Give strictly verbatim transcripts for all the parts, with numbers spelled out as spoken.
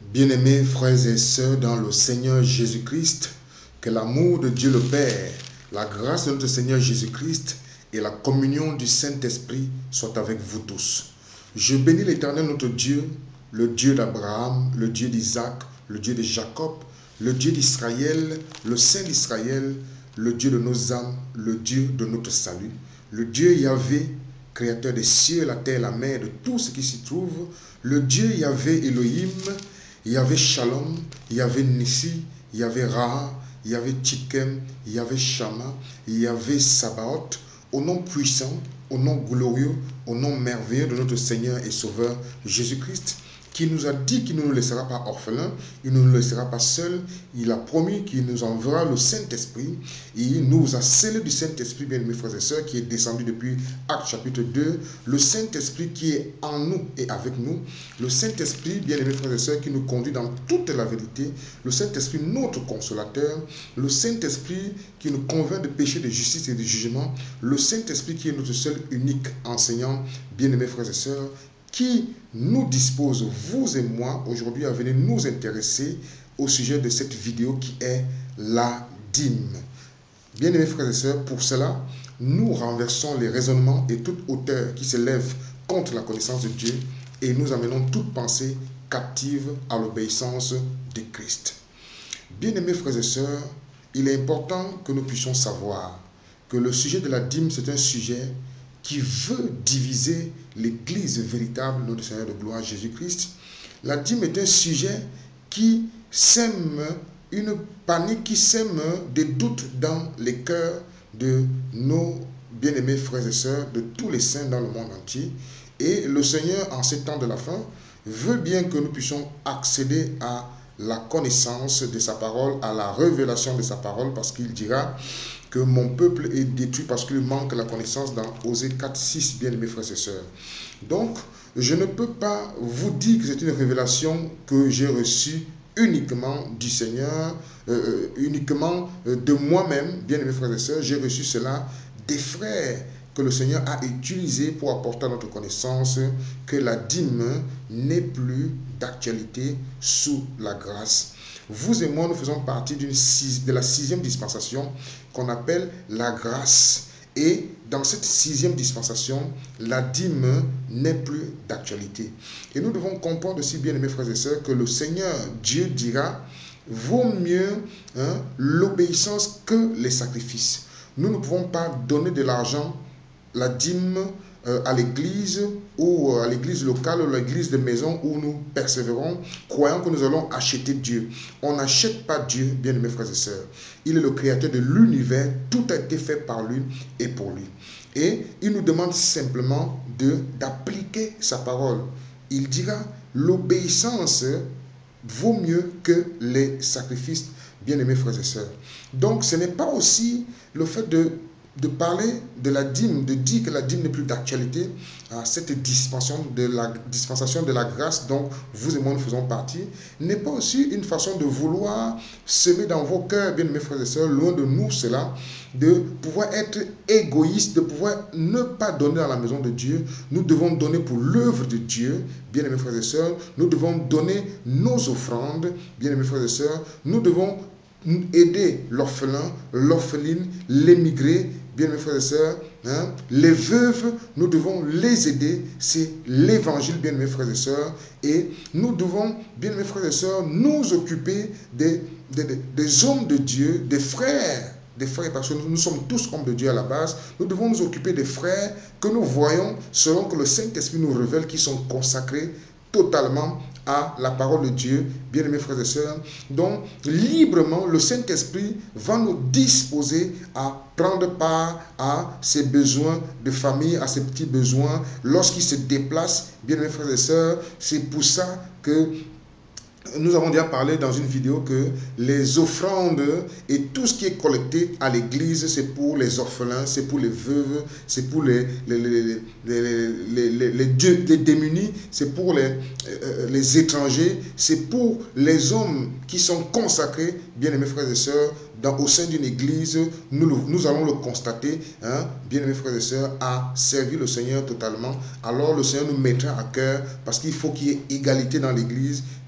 Bien-aimés frères et sœurs dans le Seigneur Jésus-Christ, que l'amour de Dieu le Père, la grâce de notre Seigneur Jésus-Christ et la communion du Saint-Esprit soient avec vous tous. Je bénis l'Éternel notre Dieu, le Dieu d'Abraham, le Dieu d'Isaac, le Dieu de Jacob, le Dieu d'Israël, le Saint d'Israël, le Dieu de nos âmes, le Dieu de notre salut, le Dieu Yahvé, créateur des cieux, la terre, la mer, de tout ce qui s'y trouve, le Dieu Yahvé Elohim, Yahvé Shalom, Yahvé Nissi, Yahvé Raha, Yahvé Tchikem, Yahvé Shama, Yahvé Sabaoth, au nom puissant, au nom glorieux, au nom merveilleux de notre Seigneur et Sauveur Jésus-Christ, qui nous a dit qu'il ne nous laissera pas orphelins, il ne nous laissera pas seuls, il a promis qu'il nous enverra le Saint-Esprit, et il nous a scellé du Saint-Esprit, bien aimés frères et sœurs, qui est descendu depuis Actes chapitre deux, le Saint-Esprit qui est en nous et avec nous, le Saint-Esprit, bien aimés frères et sœurs, qui nous conduit dans toute la vérité, le Saint-Esprit, notre consolateur, le Saint-Esprit qui nous convainc de péché, de justice et de jugement, le Saint-Esprit qui est notre seul unique enseignant, bien aimés frères et sœurs, qui nous dispose, vous et moi, aujourd'hui à venir nous intéresser au sujet de cette vidéo qui est la dîme. Bien-aimés frères et sœurs, pour cela, nous renversons les raisonnements et toute hauteur qui s'élève contre la connaissance de Dieu et nous amenons toute pensée captive à l'obéissance de Christ. Bien-aimés frères et sœurs, il est important que nous puissions savoir que le sujet de la dîme, c'est un sujet qui veut diviser l'Église véritable de notre Seigneur de gloire Jésus-Christ. La dîme est un sujet qui sème une panique, qui sème des doutes dans les cœurs de nos bien-aimés frères et sœurs, de tous les saints dans le monde entier. Et le Seigneur, en ces temps de la fin, veut bien que nous puissions accéder à la connaissance de sa parole, à la révélation de sa parole, parce qu'il dira que mon peuple est détruit parce qu'il manque la connaissance dans Osée quatre, six, bien aimés frères et sœurs. Donc, je ne peux pas vous dire que c'est une révélation que j'ai reçue uniquement du Seigneur, euh, uniquement de moi-même, bien aimés frères et sœurs. J'ai reçu cela des frères que le Seigneur a utilisé pour apporter à notre connaissance que la dîme n'est plus d'actualité sous la grâce. Vous et moi, nous faisons partie d'une de la sixième dispensation qu'on appelle la grâce. Et dans cette sixième dispensation, la dîme n'est plus d'actualité. Et nous devons comprendre aussi, bien aimés frères et sœurs, que le Seigneur, Dieu dira, vaut mieux hein, l'obéissance que les sacrifices. Nous ne pouvons pas donner de l'argent, la dîme, euh, à l'église ou à l'église locale ou à l'église de maison où nous persévérons, croyant que nous allons acheter Dieu. On n'achète pas Dieu, bien aimés frères et sœurs. Il est le créateur de l'univers, tout a été fait par lui et pour lui. Et il nous demande simplement de d'appliquer sa parole. Il dira, l'obéissance vaut mieux que les sacrifices, bien aimés frères et sœurs. Donc ce n'est pas aussi le fait de de parler de la dîme, de dire que la dîme n'est plus d'actualité à cette dispensation de la dispensation de la grâce dont vous et moi nous faisons partie, n'est pas aussi une façon de vouloir semer dans vos cœurs, bien mes frères et sœurs, loin de nous cela, de pouvoir être égoïste, de pouvoir ne pas donner dans la maison de Dieu. Nous devons donner pour l'œuvre de Dieu, bien mes frères et sœurs, nous devons donner nos offrandes, bien mes frères et sœurs, nous devons aider l'orphelin, l'orpheline, l'émigré, bien mes frères et sœurs, hein, les veuves, nous devons les aider, c'est l'évangile, bien mes frères et sœurs, et nous devons, bien mes frères et sœurs, nous occuper des, des, des, des hommes de Dieu, des frères, des frères, parce que nous, nous sommes tous hommes de Dieu à la base, nous devons nous occuper des frères que nous voyons selon que le Saint-Esprit nous révèle qui sont consacrés totalement à la parole de Dieu, bien aimés frères et sœurs. Donc, librement, le Saint-Esprit va nous disposer à prendre part à ses besoins de famille, à ses petits besoins. Lorsqu'il se déplace, bien aimés frères et sœurs, c'est pour ça que nous avons déjà parlé dans une vidéo que les offrandes et tout ce qui est collecté à l'église, c'est pour les orphelins, c'est pour les veuves, c'est pour les, les, les, les, les, les, les, dieux, les démunis, c'est pour les, euh, les étrangers, c'est pour les hommes qui sont consacrés, bien aimés frères et sœurs, dans, au sein d'une église, nous, nous allons le constater, hein, bien aimés frères et sœurs, à servir le Seigneur totalement. Alors le Seigneur nous mettra à cœur, parce qu'il faut qu'il y ait égalité dans l'église,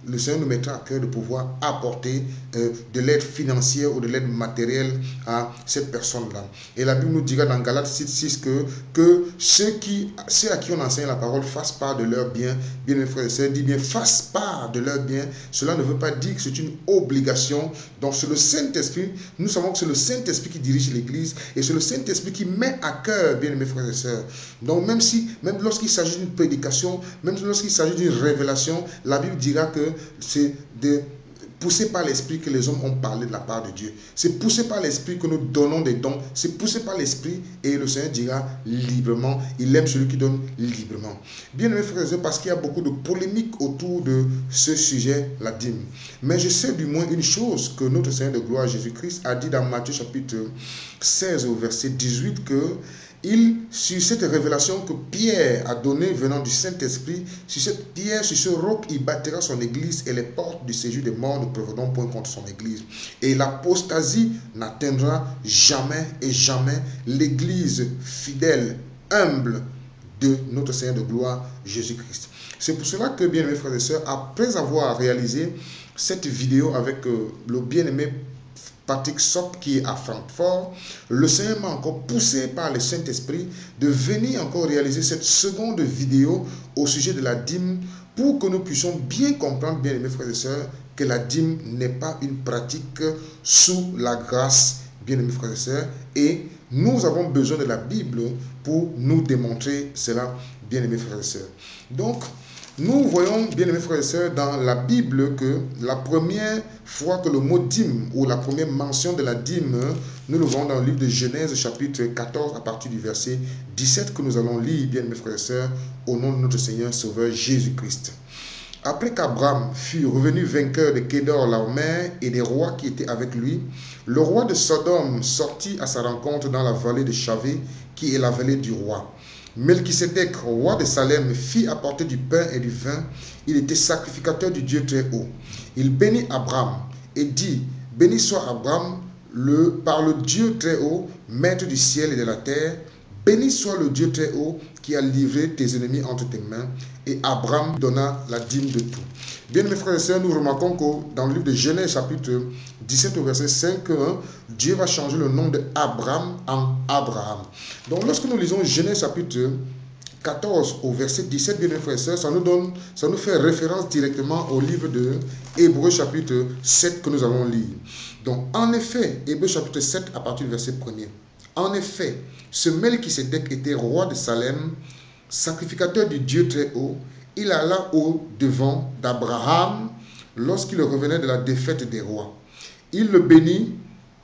le Seigneur nous mettra à cœur de pouvoir apporter euh, de l'aide financière ou de l'aide matérielle à cette personne-là. Et la Bible nous dira dans Galates six, six que, que ceux, qui, ceux à qui on enseigne la parole fassent part de leurs biens. Bien, mes frères et sœurs, dit bien fassent part de leurs biens. Cela ne veut pas dire que c'est une obligation. Donc c'est le Saint-Esprit, nous savons que c'est le Saint-Esprit qui dirige l'Église et c'est le Saint-Esprit qui met à cœur, bien mes frères et sœurs. Donc même si, même lorsqu'il s'agit d'une prédication, même lorsqu'il s'agit d'une révélation, la Bible dira que c'est de poussé par l'Esprit que les hommes ont parlé de la part de Dieu. C'est poussé par l'Esprit que nous donnons des dons. C'est poussé par l'Esprit et le Seigneur dira librement. Il aime celui qui donne librement. Bien aimés frères et sœurs, parce qu'il y a beaucoup de polémiques autour de ce sujet, la dîme. Mais je sais du moins une chose que notre Seigneur de gloire Jésus-Christ a dit dans Matthieu chapitre seize au verset dix-huit que il, sur cette révélation que Pierre a donnée venant du Saint-Esprit, sur cette pierre, sur ce roc, il bâtira son église et les portes du séjour des morts ne prévaudront point contre son église. Et l'apostasie n'atteindra jamais et jamais l'église fidèle, humble de notre Seigneur de gloire, Jésus-Christ. C'est pour cela que, bien aimés frères et sœurs, après avoir réalisé cette vidéo avec euh, le bien-aimé Patrick Sop qui est à Francfort, le Seigneur m'a encore poussé par le Saint-Esprit de venir encore réaliser cette seconde vidéo au sujet de la dîme pour que nous puissions bien comprendre, bien aimés frères et sœurs, que la dîme n'est pas une pratique sous la grâce, bien aimés frères et sœurs, et nous avons besoin de la Bible pour nous démontrer cela, bien aimés frères et sœurs. Donc, nous voyons, bien aimés frères et sœurs, dans la Bible que la première fois que le mot dîme ou la première mention de la dîme, nous le voyons dans le livre de Genèse chapitre quatorze à partir du verset dix-sept que nous allons lire, bien aimés frères et sœurs, au nom de notre Seigneur Sauveur Jésus-Christ. Après qu'Abraham fut revenu vainqueur de Kédor Laomer et des rois qui étaient avec lui, le roi de Sodome sortit à sa rencontre dans la vallée de Chavé, qui est la vallée du roi. Melchisédek, roi de Salem, fit apporter du pain et du vin. Il était sacrificateur du Dieu très haut. Il bénit Abraham et dit, béni soit Abraham le, par le Dieu très haut, maître du ciel et de la terre. Béni soit le Dieu très haut qui a livré tes ennemis entre tes mains. Et Abraham donna la dîme de tout. Bien mes frères et sœurs, nous remarquons que dans le livre de Genèse chapitre dix-sept au verset cinq, Dieu va changer le nom d'Abraham en Abraham. Donc lorsque nous lisons Genèse chapitre quatorze au verset dix-sept, bien mes frères et sœurs, ça nous donne, ça nous fait référence directement au livre de Hébreux chapitre sept que nous allons lire. Donc en effet, Hébreux chapitre sept à partir du verset premier. En effet, ce Melchisédek était roi de Salem, sacrificateur du Dieu très haut. Il alla au devant d'Abraham lorsqu'il revenait de la défaite des rois. Il le bénit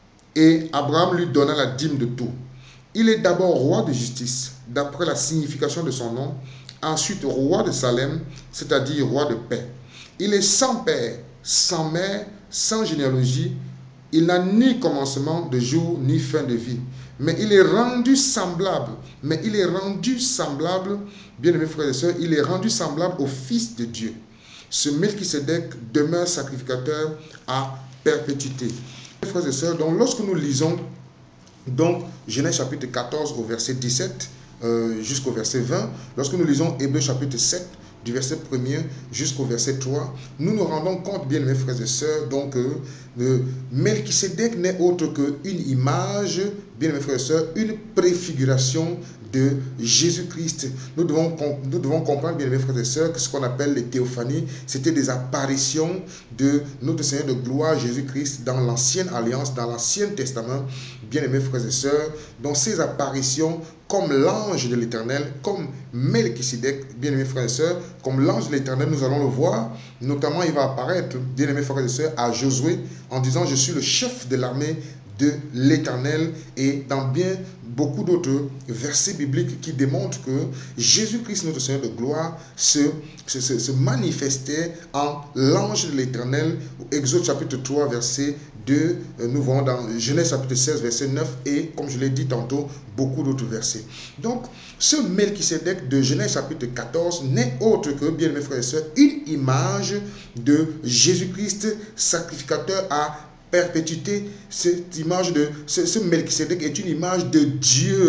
et Abraham lui donna la dîme de tout. Il est d'abord roi de justice, d'après la signification de son nom, ensuite roi de Salem, c'est-à-dire roi de paix. Il est sans père, sans mère, sans généalogie. Il n'a ni commencement de jour, ni fin de vie. Mais il est rendu semblable, mais il est rendu semblable, bien aimés frères et sœurs, il est rendu semblable au Fils de Dieu. Ce Melchisédek demeure sacrificateur à perpétuité. Frères et sœurs, donc lorsque nous lisons donc Genèse chapitre quatorze au verset dix-sept euh, jusqu'au verset vingt, lorsque nous lisons Hébreux chapitre sept, du verset premier jusqu'au verset trois, nous nous rendons compte, bien mes frères et sœurs, donc euh, euh, Melchisédek n'est autre qu'une image, bien mes frères et sœurs, une préfiguration de Jésus-Christ. Nous devons, nous devons comprendre, bien mes frères et sœurs, que ce qu'on appelle les théophanies, c'était des apparitions de notre Seigneur de gloire Jésus-Christ dans l'ancienne alliance, dans l'ancien testament, bien aimés frères et sœurs. Dans ces apparitions, comme l'ange de l'Éternel, comme Melchisédek, bien aimés frères et sœurs, comme l'ange de l'Éternel, nous allons le voir. Notamment, il va apparaître, bien aimés frères et sœurs, à Josué, en disant, je suis le chef de l'armée de l'Éternel, et dans bien beaucoup d'autres versets bibliques qui démontrent que Jésus-Christ, notre Seigneur de gloire, se, se, se manifestait en l'ange de l'Éternel. Exode chapitre trois, verset deux, nous voyons dans Genèse chapitre seize, verset neuf, et comme je l'ai dit tantôt, beaucoup d'autres versets. Donc, ce Melchisédek de Genèse chapitre quatorze n'est autre que, bien mes frères et sœurs, une image de Jésus-Christ, sacrificateur à perpétuité. Cette image de ce, ce Melchisédek est une image de Dieu,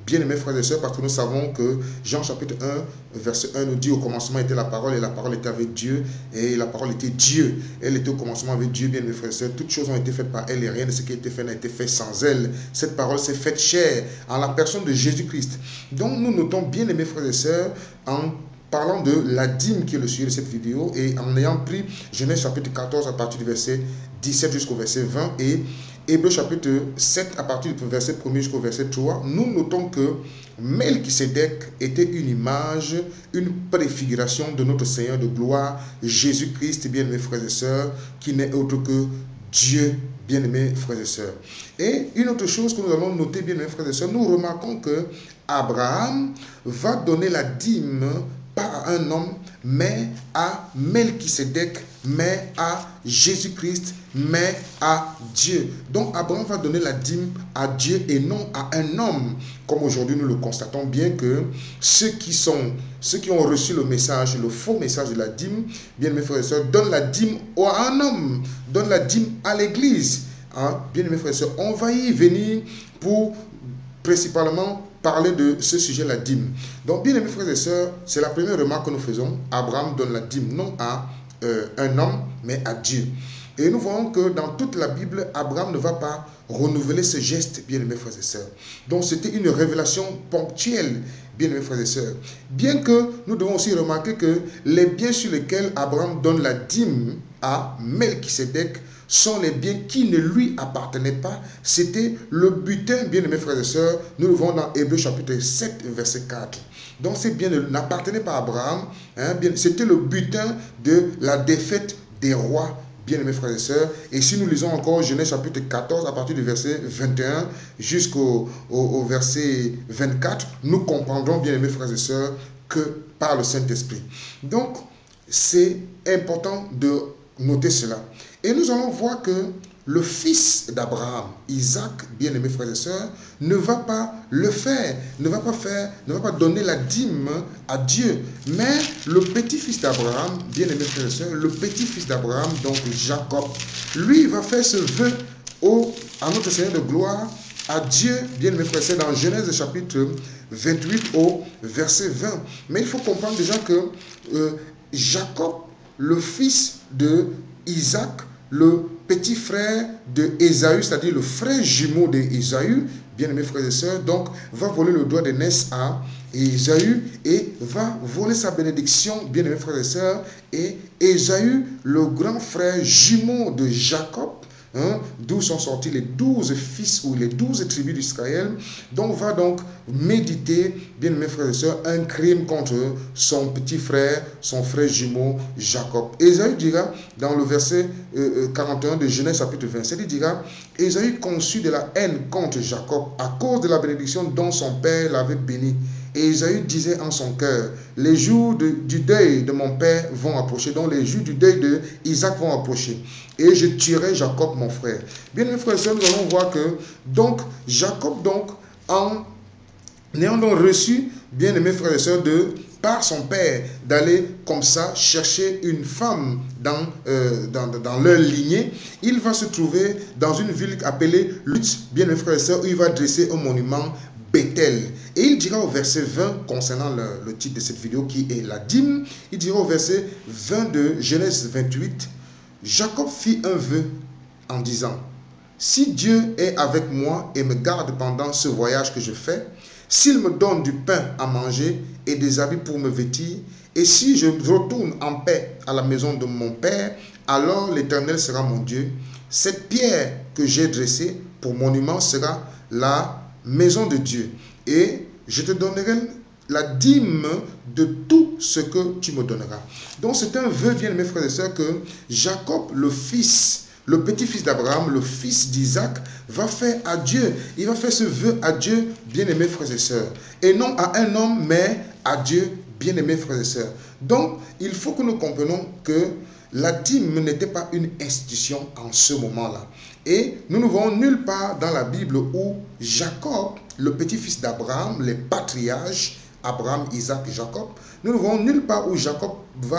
bien aimés frères et sœurs, parce que nous savons que Jean chapitre un, verset un nous dit au commencement était la parole et la parole était avec Dieu et la parole était Dieu. Elle était au commencement avec Dieu, bien aimés frères et sœurs. Toutes choses ont été faites par elle et rien de ce qui a été fait n'a été fait sans elle. Cette parole s'est faite chair en la personne de Jésus-Christ. Donc nous notons, bien aimés frères et sœurs, en parlant de la dîme qui est le sujet de cette vidéo et en ayant pris Genèse chapitre quatorze à partir du verset dix-sept jusqu'au verset vingt et Hébreux chapitre sept à partir du verset premier jusqu'au verset trois, nous notons que Melchisédek était une image, une préfiguration de notre Seigneur de gloire, Jésus-Christ, bien-aimés frères et sœurs, qui n'est autre que Dieu, bien-aimés frères et sœurs. Et une autre chose que nous allons noter, bien-aimés frères et sœurs, nous remarquons que Abraham va donner la dîme pas à un homme, mais à Melchisédek, mais à Jésus-Christ, mais à Dieu. Donc Abraham va donner la dîme à Dieu et non à un homme. Comme aujourd'hui nous le constatons bien que ceux qui sont, ceux qui ont reçu le message, le faux message de la dîme, bien mes frères et sœurs, donnent la dîme à un homme, donnent la dîme à l'église. Hein? Bien mes frères et sœurs, on va y venir pour principalement parler de ce sujet, la dîme. Donc, bien aimés frères et sœurs, c'est la première remarque que nous faisons. Abraham donne la dîme non à euh, un homme, mais à Dieu. Et nous voyons que dans toute la Bible, Abraham ne va pas renouveler ce geste, bien aimés frères et sœurs. Donc, c'était une révélation ponctuelle, bien aimés frères et sœurs. Bien que nous devons aussi remarquer que les biens sur lesquels Abraham donne la dîme à Melchisédek sont les biens qui ne lui appartenaient pas. C'était le butin, bien aimés frères et sœurs. Nous le voyons dans Hébreux chapitre sept, verset quatre. Donc ces biens n'appartenaient pas à Abraham. Hein, c'était le butin de la défaite des rois, bien aimés frères et sœurs. Et si nous lisons encore Genèse chapitre quatorze, à partir du verset vingt et un jusqu'au au, au verset vingt-quatre, nous comprendrons, bien aimés frères et sœurs, que par le Saint-Esprit. Donc, c'est important de noter cela. Et nous allons voir que le fils d'Abraham, Isaac, bien aimés frères et sœurs, ne va pas le faire, ne va pas faire, ne va pas donner la dîme à Dieu. Mais le petit-fils d'Abraham, bien aimés frères et sœurs, le petit-fils d'Abraham, donc Jacob, lui va faire ce vœu au, à notre Seigneur de gloire, à Dieu, bien aimés frères et sœurs, dans Genèse chapitre vingt-huit au verset vingt. Mais il faut comprendre déjà que euh, Jacob, le fils de Isaac, le petit frère de Ésaü, c'est-à-dire le frère jumeau d'Ésaü, bien-aimés frères et sœurs, donc va voler le droit d'aînesse à Ésaü et va voler sa bénédiction, bien-aimés frères et sœurs, et Ésaü, le grand frère jumeau de Jacob, hein, d'où sont sortis les douze fils ou les douze tribus d'Israël, donc va donc méditer, bien mes frères et sœurs, un crime contre son petit frère, son frère jumeau Jacob. Ésaü dira, dans le verset euh, quarante et un de Genèse chapitre vingt-sept, il dira, Ésaü conçut de la haine contre Jacob à cause de la bénédiction dont son père l'avait béni. Et Ésaü disait en son cœur, les jours de, du deuil de mon père vont approcher, donc les jours du deuil de Isaac vont approcher. Et je tuerai Jacob, mon frère. Bien, mes frères et sœurs, nous allons voir que, donc, Jacob, donc, en ayant donc reçu, bien, mes frères et sœurs, de, par son père, d'aller comme ça chercher une femme dans, euh, dans, dans leur lignée, il va se trouver dans une ville appelée Luz, bien, mes frères et sœurs, où il va dresser un monument Bethel. Et il dira au verset vingt, concernant le, le titre de cette vidéo qui est la dîme, il dira au verset vingt de Genèse vingt-huit, Jacob fit un vœu en disant, si Dieu est avec moi et me garde pendant ce voyage que je fais, s'il me donne du pain à manger et des habits pour me vêtir, et si je retourne en paix à la maison de mon père, alors l'Éternel sera mon Dieu. Cette pierre que j'ai dressée pour monument sera la maison de Dieu, et je te donnerai la dîme de tout ce que tu me donneras. Donc c'est un vœu, bien mes frères et sœurs, que Jacob, le fils, le petit-fils d'Abraham, le fils d'Isaac, va faire à Dieu. Il va faire ce vœu à Dieu, bien-aimés frères et sœurs, et non à un homme, mais à Dieu, bien-aimés frères et sœurs. Donc il faut que nous comprenions que la dîme n'était pas une institution en ce moment-là. Et nous ne voyons nulle part dans la Bible où Jacob, le petit-fils d'Abraham, les patriarches, Abraham, Isaac et Jacob, nous ne voyons nulle part où Jacob va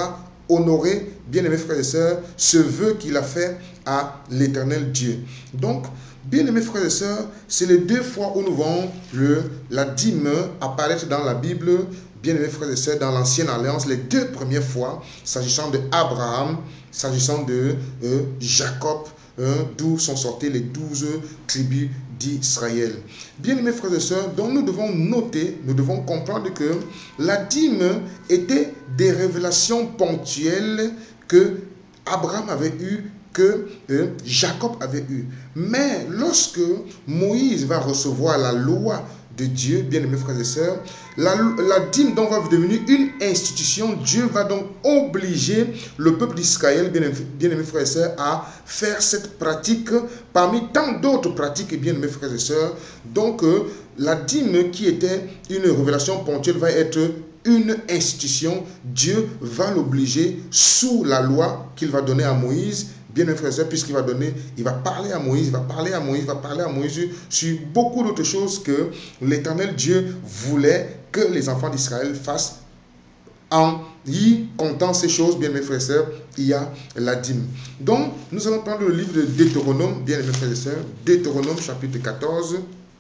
honorer, bien-aimés frères et sœurs, ce vœu qu'il a fait à l'Éternel Dieu. Donc, bien-aimés frères et sœurs, c'est les deux fois où nous voyons le, la dîme apparaître dans la Bible, bien-aimés frères et sœurs, dans l'Ancienne Alliance, les deux premières fois, s'agissant de Abraham, s'agissant de euh, Jacob, euh, d'où sont sorties les douze tribus d'Israël. Bien-aimés frères et sœurs, donc nous devons noter, nous devons comprendre que la dîme était des révélations ponctuelles que Abraham avait eues, que euh, Jacob avait eu. Mais lorsque Moïse va recevoir la loi de Dieu, bien-aimés frères et sœurs, la, la dîme donc va devenir une institution. Dieu va donc obliger le peuple d'Israël, bien-aimés frères et sœurs, à faire cette pratique parmi tant d'autres pratiques, bien-aimés frères et sœurs. Donc, euh, la dîme qui était une révélation ponctuelle va être une institution. Dieu va l'obliger sous la loi qu'il va donner à Moïse, bien mes frères et sœurs, puisqu'il va donner, il va parler à Moïse, il va parler à Moïse, il va parler à Moïse sur beaucoup d'autres choses que l'Éternel Dieu voulait que les enfants d'Israël fassent. En y comptant ces choses, bien mes frères et sœurs, il y a la dîme. Donc, nous allons prendre le livre de Deutéronome, bien mes frères et sœurs, Deutéronome chapitre quatorze.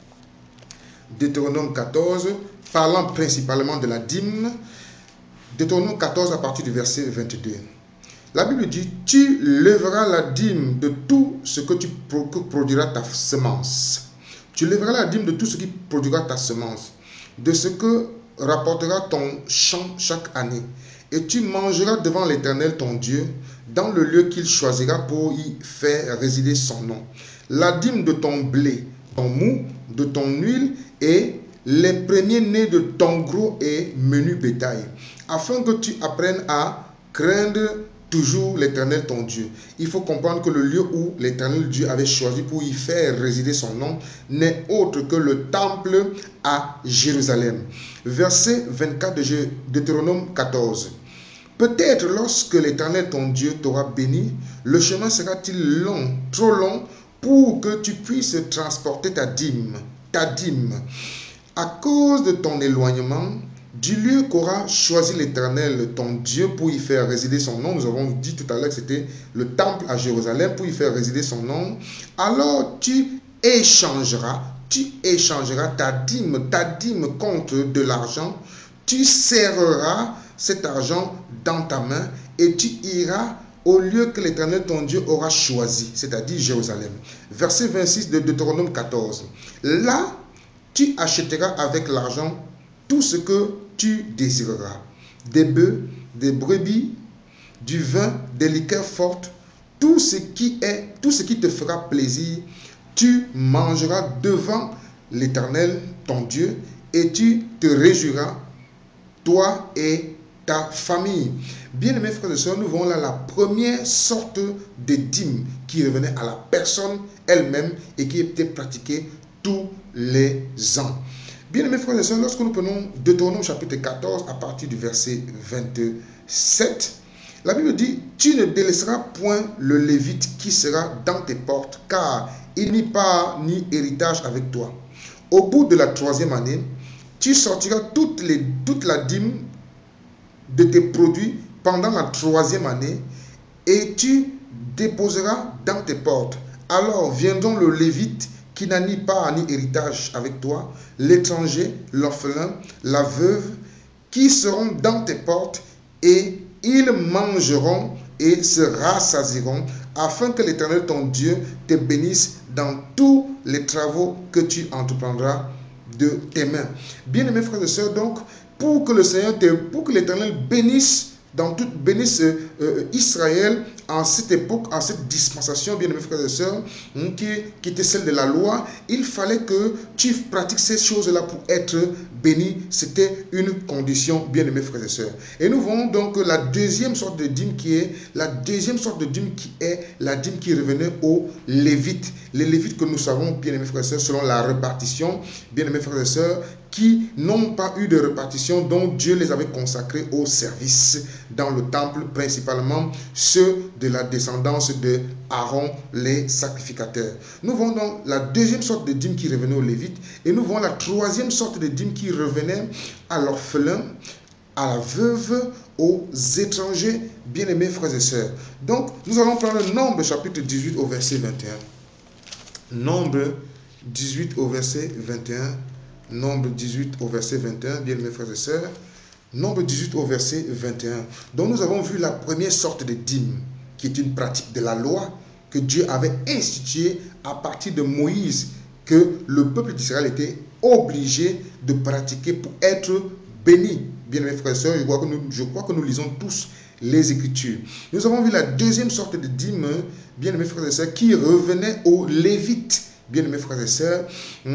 Deutéronome quatorze, parlant principalement de la dîme. Deutéronome quatorze à partir du verset vingt-deux. La Bible dit, tu lèveras la dîme de tout ce que tu produira ta semence. Tu lèveras la dîme de tout ce qui produira ta semence, de ce que rapportera ton champ chaque année. Et tu mangeras devant l'Éternel ton Dieu, dans le lieu qu'il choisira pour y faire résider son nom. La dîme de ton blé, ton mou, de ton huile et les premiers-nés de ton gros et menu bétail, afin que tu apprennes à craindre toujours l'Éternel ton Dieu. Il faut comprendre que le lieu où l'Éternel Dieu avait choisi pour y faire résider son nom n'est autre que le temple à Jérusalem. Verset vingt-quatre de Deutéronome quatorze. Peut-être lorsque l'Éternel ton Dieu t'aura béni, le chemin sera-t-il long, trop long, pour que tu puisses transporter ta dîme, ta dîme. À cause de ton éloignement, du lieu qu'aura choisi l'Éternel, ton Dieu, pour y faire résider son nom, nous avons dit tout à l'heure que c'était le temple à Jérusalem, pour y faire résider son nom, alors tu échangeras, tu échangeras ta dîme, ta dîme contre de l'argent, tu serreras cet argent dans ta main et tu iras au lieu que l'Éternel ton Dieu aura choisi, c'est-à-dire Jérusalem. Verset vingt-six de Deutéronome quatorze. Là, tu achèteras avec l'argent tout ce que tu désireras, des bœufs, des brebis, du vin, des liqueurs fortes, tout ce qui est, tout ce qui te fera plaisir, tu mangeras devant l'Éternel, ton Dieu, et tu te réjouiras, toi et ta famille. Bien-aimés frères et sœurs, nous voyons là la première sorte de dîme qui revenait à la personne elle-même et qui était pratiquée tous les ans. Bien-aimés frères et sœurs, lorsque nous prenons Deutéronome chapitre quatorze à partir du verset vingt-sept, la Bible dit, tu ne délaisseras point le Lévite qui sera dans tes portes, car il n'y part ni héritage avec toi. Au bout de la troisième année, tu sortiras toutes les, toute la dîme de tes produits pendant la troisième année et tu déposeras dans tes portes. Alors viendront le Lévite qui n'a ni part ni héritage avec toi, l'étranger, l'orphelin, la veuve, qui seront dans tes portes, et ils mangeront et se rassasieront, afin que l'Éternel ton Dieu te bénisse dans tous les travaux que tu entreprendras de tes mains. Bien-aimés frères et sœurs, donc, pour que le Seigneur te, pour que l'Éternel bénisse dans toute bénisse euh, Israël en cette époque, en cette dispensation, bien aimés frères et sœurs, qui, qui était celle de la loi, il fallait que tu pratiques ces choses-là pour être béni. C'était une condition, bien aimés frères et sœurs. Et nous voyons donc la deuxième sorte de dîme qui est la deuxième sorte de dîme qui est la dîme qui revenait aux Lévites. Les Lévites que nous savons, bien aimés frères et sœurs, selon la répartition, bien aimés frères et sœurs, qui n'ont pas eu de répartition, dont Dieu les avait consacrés au service dans le temple, principalement ceux de la descendance de Aaron, les sacrificateurs. Nous voyons donc la deuxième sorte de dîme qui revenait aux Lévites, et nous voyons la troisième sorte de dîme qui revenait à l'orphelin, à la veuve, aux étrangers, bien-aimés frères et sœurs. Donc, nous allons prendre Nombre chapitre dix-huit au verset vingt et un. Nombre dix-huit au verset vingt et un. Nombre dix-huit au verset vingt et un, bien-aimés frères et sœurs. Nombre dix-huit au verset vingt et un. Donc, nous avons vu la première sorte de dîme, qui est une pratique de la loi que Dieu avait instituée à partir de Moïse, que le peuple d'Israël était obligé de pratiquer pour être béni. Bien-aimés frères et sœurs, je crois que nous, je crois que nous lisons tous les Écritures. Nous avons vu la deuxième sorte de dîme, bien-aimés frères et sœurs, qui revenait aux Lévites. Bien-aimés frères et sœurs,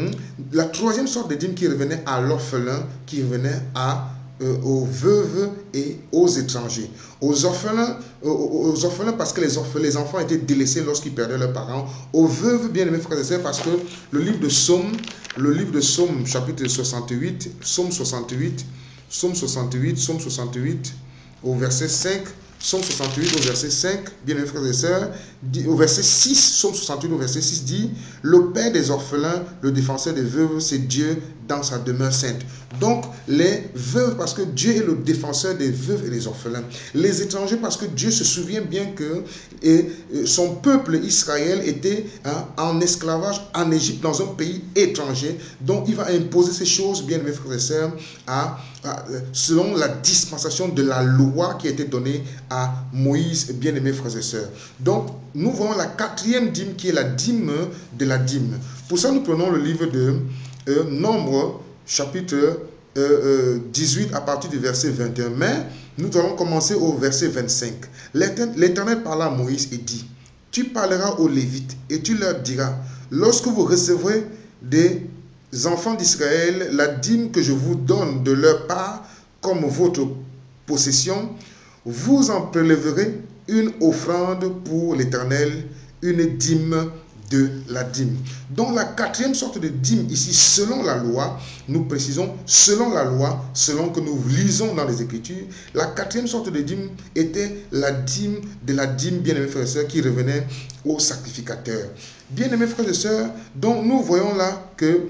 la troisième sorte de dîme qui revenait à l'orphelin, qui revenait à Euh, aux veuves et aux étrangers. Aux orphelins, aux, aux orphelins parce que les, orphelins, les enfants étaient délaissés lorsqu'ils perdaient leurs parents. Aux veuves, bien aimés frères et sœurs, parce que le livre de Psaume, le livre de Psaume, chapitre soixante-huit, Psaume soixante-huit, Psaume soixante-huit, Psaume soixante-huit, au verset cinq, Psaume soixante-huit au verset cinq, bien aimés frères et sœurs, dit, au verset six, Psaume soixante-huit au verset six dit, le Père des orphelins, le défenseur des veuves, c'est Dieu dans sa demeure sainte. Donc, les veuves, parce que Dieu est le défenseur des veuves et des orphelins. Les étrangers, parce que Dieu se souvient bien que et, son peuple Israël était hein, en esclavage en Égypte, dans un pays étranger. Donc, il va imposer ces choses, bien aimés frères et sœurs, à, à, selon la dispensation de la loi qui a été donnée à Moïse, bien aimés frères et sœurs. Donc, nous voyons la quatrième dîme qui est la dîme de la dîme. Pour ça, nous prenons le livre de euh, Nombre, chapitre euh, euh, dix-huit, à partir du verset vingt et un. Mais nous allons commencer au verset vingt-cinq. L'Éternel parla à Moïse et dit, tu parleras aux Lévites et tu leur diras, lorsque vous recevrez des enfants d'Israël la dîme que je vous donne de leur part comme votre possession, vous en prélèverez une offrande pour l'Éternel, une dîme de la dîme. Donc la quatrième sorte de dîme ici, selon la loi, nous précisons selon la loi, selon que nous lisons dans les Écritures, la quatrième sorte de dîme était la dîme de la dîme, bien-aimés frères et sœurs, qui revenait au sacrificateur. Bien-aimés frères et sœurs, donc nous voyons là que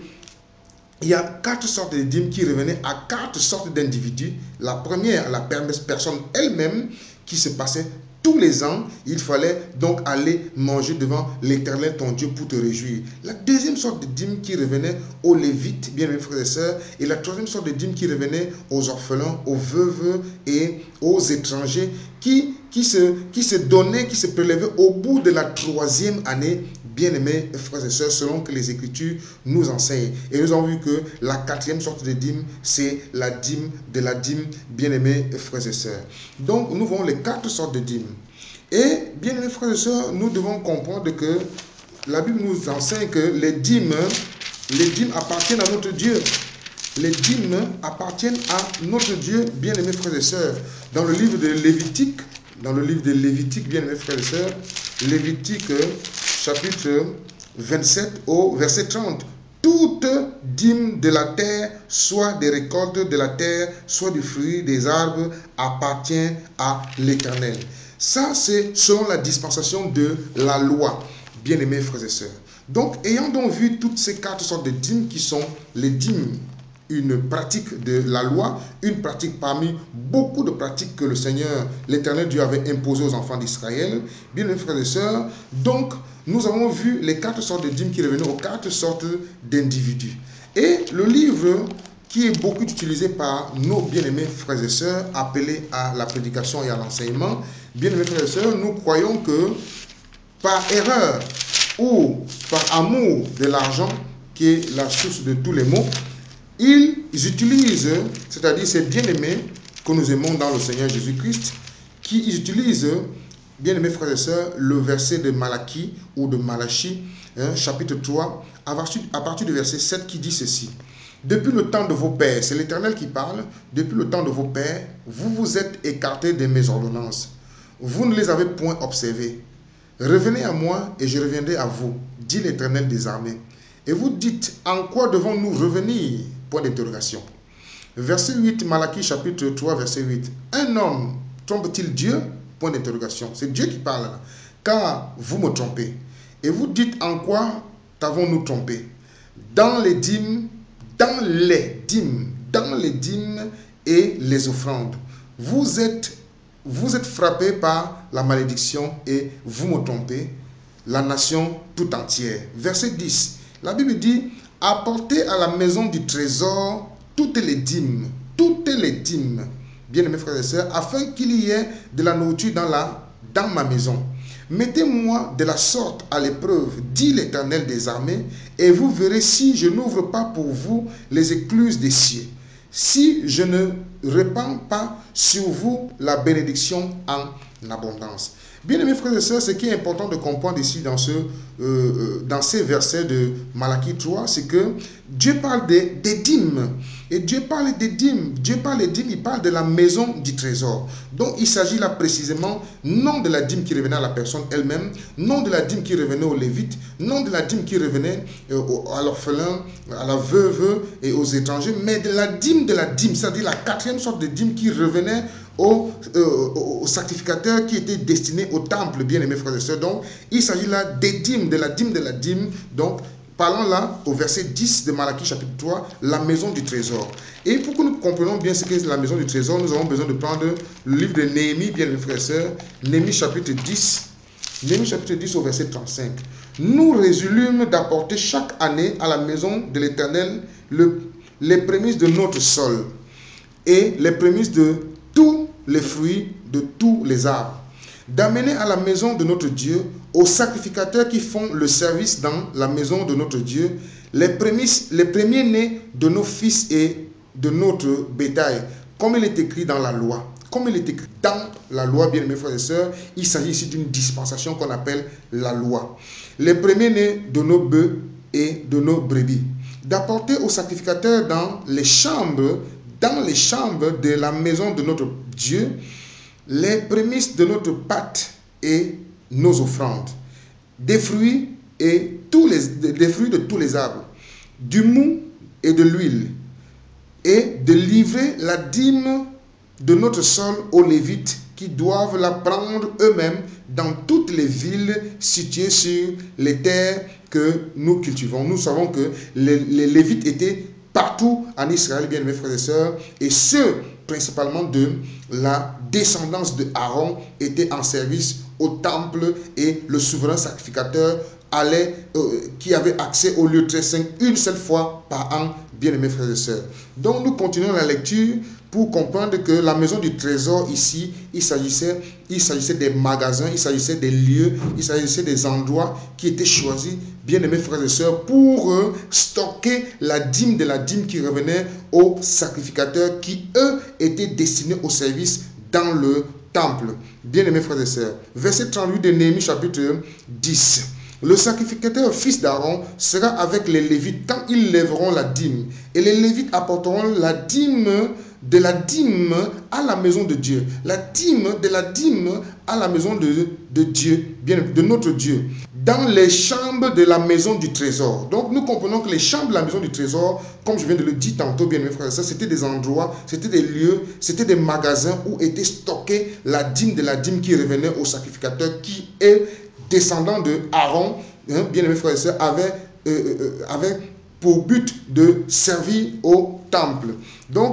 il y a quatre sortes de dîmes qui revenaient à quatre sortes d'individus. La première, la personne elle-même qui se passait tous les ans, il fallait donc aller manger devant l'Éternel ton Dieu pour te réjouir. La deuxième sorte de dîme qui revenait aux Lévites, bien mes frères et sœurs, et la troisième sorte de dîme qui revenait aux orphelins, aux veuves et aux étrangers qui, qui, se, qui se donnaient, qui se prélevaient au bout de la troisième année, bien aimés frères et sœurs, selon que les Écritures nous enseignent. Et nous avons vu que la quatrième sorte de dîme, c'est la dîme de la dîme, bien aimés frères et sœurs. Donc, nous voyons les quatre sortes de dîmes. Et, bien aimés frères et sœurs, nous devons comprendre que la Bible nous enseigne que les dîmes, les dîmes appartiennent à notre Dieu. Les dîmes appartiennent à notre Dieu, bien aimés frères et sœurs. Dans le livre de Lévitique, dans le livre de Lévitique, bien aimés frères et sœurs, Lévitique chapitre vingt-sept au verset trente. Toute dîme de la terre, soit des récoltes de la terre, soit du fruit des arbres, appartient à l'Éternel. Ça, c'est selon la dispensation de la loi, bien aimés frères et sœurs. Donc, ayant donc vu toutes ces quatre sortes de dîmes qui sont les dîmes, une pratique de la loi, une pratique parmi beaucoup de pratiques que le Seigneur, l'Éternel Dieu avait imposées aux enfants d'Israël, bien aimés frères et sœurs. Donc, nous avons vu les quatre sortes de dîmes qui revenaient aux quatre sortes d'individus. Et le livre qui est beaucoup utilisé par nos bien-aimés frères et sœurs, appelé à la prédication et à l'enseignement, bien-aimés frères et sœurs, nous croyons que par erreur ou par amour de l'argent, qui est la source de tous les maux, ils utilisent, c'est-à-dire ces bien-aimés que nous aimons dans le Seigneur Jésus-Christ, qui utilisent, bien-aimés frères et sœurs, le verset de Malachie ou de Malachie, hein, chapitre trois, à partir, à partir du verset sept qui dit ceci. Depuis le temps de vos pères, c'est l'Éternel qui parle, depuis le temps de vos pères, vous vous êtes écartés de mes ordonnances. Vous ne les avez point observées. Revenez à moi et je reviendrai à vous, dit l'Éternel des armées. Et vous dites, en quoi devons-nous revenir? Point d'interrogation. Verset huit, Malachie chapitre trois, verset huit. Un homme trompe-t-il Dieu? Point d'interrogation. C'est Dieu qui parle là. Car vous me trompez. Et vous dites, en quoi t'avons-nous trompé? Dans les dîmes, dans les dîmes, dans les dîmes et les offrandes. vous êtes, vous êtes frappés par la malédiction et vous me trompez, la nation tout entière. Verset dix, la Bible dit, apportez à la maison du trésor toutes les dîmes, toutes les dîmes, bien-aimés frères et sœurs, afin qu'il y ait de la nourriture dans, la, dans ma maison. Mettez-moi de la sorte à l'épreuve, dit l'Éternel des armées, et vous verrez si je n'ouvre pas pour vous les écluses des cieux, si je ne répands pas sur vous la bénédiction en abondance. Bien-aimés frères et sœurs, ce qui est important de comprendre ici dans, ce, euh, dans ces versets de Malachie trois, c'est que Dieu parle des, des dîmes. Et Dieu parle des dîmes. Dieu parle des dîmes, il parle de la maison du trésor. Donc il s'agit là précisément non de la dîme qui revenait à la personne elle-même, non de la dîme qui revenait aux Lévites, non de la dîme qui revenait euh, à l'orphelin, à la veuve et aux étrangers, mais de la dîme de la dîme, c'est-à-dire la quatrième sorte de dîme qui revenait Aux, euh, aux sacrificateurs qui étaient destinés au temple, bien-aimés frères et sœurs. Donc, il s'agit là des dîmes, de la dîme, de la dîme. Donc, parlons là au verset dix de Malachie chapitre trois, la maison du trésor. Et pour que nous comprenions bien ce qu'est la maison du trésor, nous avons besoin de prendre le livre de Néhémie, bien-aimés frères et sœurs. Néhémie chapitre dix, Néhémie chapitre dix au verset trente-cinq. Nous résolûmes d'apporter chaque année à la maison de l'Éternel le, les prémices de notre sol et les prémices de tous les fruits de tous les arbres, d'amener à la maison de notre Dieu, aux sacrificateurs qui font le service dans la maison de notre Dieu, les prémices, les premiers-nés de nos fils et de notre bétail, comme il est écrit dans la loi. Comme il est écrit dans la loi, bien aimés frères et sœurs, il s'agit ici d'une dispensation qu'on appelle la loi. Les premiers-nés de nos bœufs et de nos brebis, d'apporter aux sacrificateurs dans les chambres dans les chambres de la maison de notre Dieu, les prémices de notre pâte et nos offrandes, des fruits et tous les des fruits de tous les arbres, du mou et de l'huile, et de livrer la dîme de notre sol aux Lévites qui doivent la prendre eux-mêmes dans toutes les villes situées sur les terres que nous cultivons. Nous savons que les, les Lévites étaient partout en Israël, bien mes frères et sœurs, et ceux principalement de la descendance de Aaron étaient en service au temple et le souverain sacrificateur allait, euh, qui avait accès au lieu très saint une seule fois par an, bien aimés frères et sœurs. Donc nous continuons la lecture pour comprendre que la maison du trésor ici, il s'agissait, il s'agissait des magasins, il s'agissait des lieux, il s'agissait des endroits qui étaient choisis, bien aimés frères et sœurs, pour euh, stocker la dîme de la dîme qui revenait aux sacrificateurs qui, eux, étaient destinés au service dans le temple. Bien aimés frères et sœurs, verset trente-huit de Néhémie chapitre dix. Le sacrificateur, fils d'Aaron, sera avec les Lévites quand ils lèveront la dîme. Et les Lévites apporteront la dîme de la dîme à la maison de Dieu. La dîme de la dîme à la maison de, de Dieu, bien de notre Dieu. Dans les chambres de la maison du trésor. Donc nous comprenons que les chambres de la maison du trésor, comme je viens de le dire tantôt, bien mes frères et sœurs, c'était des endroits, c'était des lieux, c'était des magasins où était stockée la dîme de la dîme qui revenait au sacrificateur qui est descendant de Aaron, hein, bien aimés frères et sœurs, avait, euh, euh, avait pour but de servir au temple. Donc,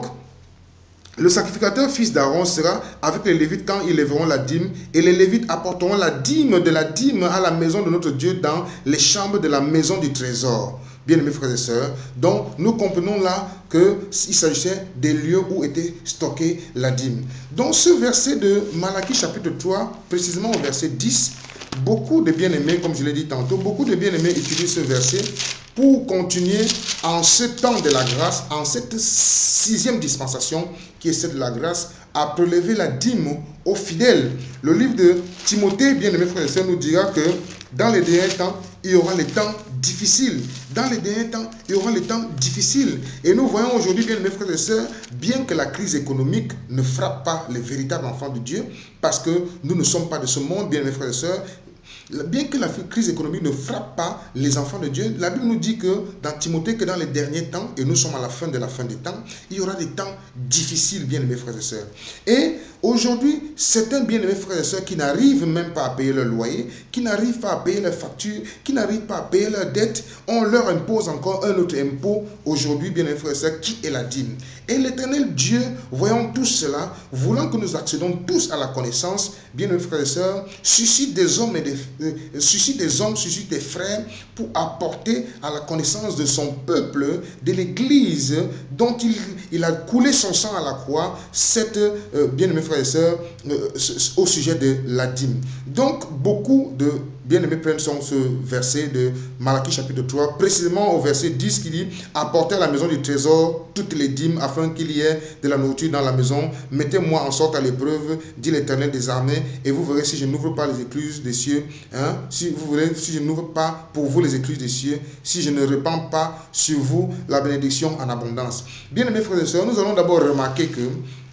le sacrificateur fils d'Aaron sera avec les Lévites quand ils lèveront la dîme, et les Lévites apporteront la dîme de la dîme à la maison de notre Dieu dans les chambres de la maison du trésor. Bien aimés frères et sœurs, donc nous comprenons là qu'il s'agissait des lieux où était stockée la dîme. Donc ce verset de Malachie chapitre trois, précisément au verset dix, beaucoup de bien-aimés, comme je l'ai dit tantôt, beaucoup de bien-aimés utilisent ce verset pour continuer en ce temps de la grâce, en cette sixième dispensation qui est celle de la grâce, à prélever la dîme aux fidèles. Le livre de Timothée, bien-aimés frères et sœurs, nous dira que dans les derniers temps, il y aura les temps difficiles. Dans les derniers temps, il y aura les temps difficiles. Et nous voyons aujourd'hui, bien mes frères et sœurs, bien que la crise économique ne frappe pas les véritables enfants de Dieu, parce que nous ne sommes pas de ce monde, bien mes frères et sœurs, Bien que la crise économique ne frappe pas les enfants de Dieu, la Bible nous dit que dans Timothée, que dans les derniers temps, et nous sommes à la fin de la fin des temps, il y aura des temps difficiles, bien-aimés frères et sœurs. Et aujourd'hui, certains bien-aimés frères et sœurs qui n'arrivent même pas à payer leur loyer, qui n'arrivent pas à payer leurs factures, qui n'arrivent pas à payer leurs dettes, on leur impose encore un autre impôt aujourd'hui, bien-aimés frères et sœurs, qui est la dîme. Et l'Éternel Dieu, voyant tout cela, voulant que nous accédons tous à la connaissance, bien-aimés frères et sœurs, suscite des hommes et des euh, suscite des hommes, suscite des frères pour apporter à la connaissance de son peuple, de l'Église dont il, il a coulé son sang à la croix, cette euh, bien-aimés frères et sœurs, euh, au sujet de la dîme. Donc, beaucoup de bien-aimés prennent ce verset de Malachie chapitre trois, précisément au verset dix qui dit « Apportez à la maison du trésor toutes les dîmes afin qu'il y ait de la nourriture dans la maison. Mettez-moi en sorte à l'épreuve, dit l'Éternel des armées, et vous verrez si je n'ouvre pas les écluses des cieux. Hein? Si vous voulez, si je n'ouvre pas pour vous les écluses des cieux, si je ne répands pas sur vous la bénédiction en abondance. » Bien-aimés frères et sœurs, nous allons d'abord remarquer que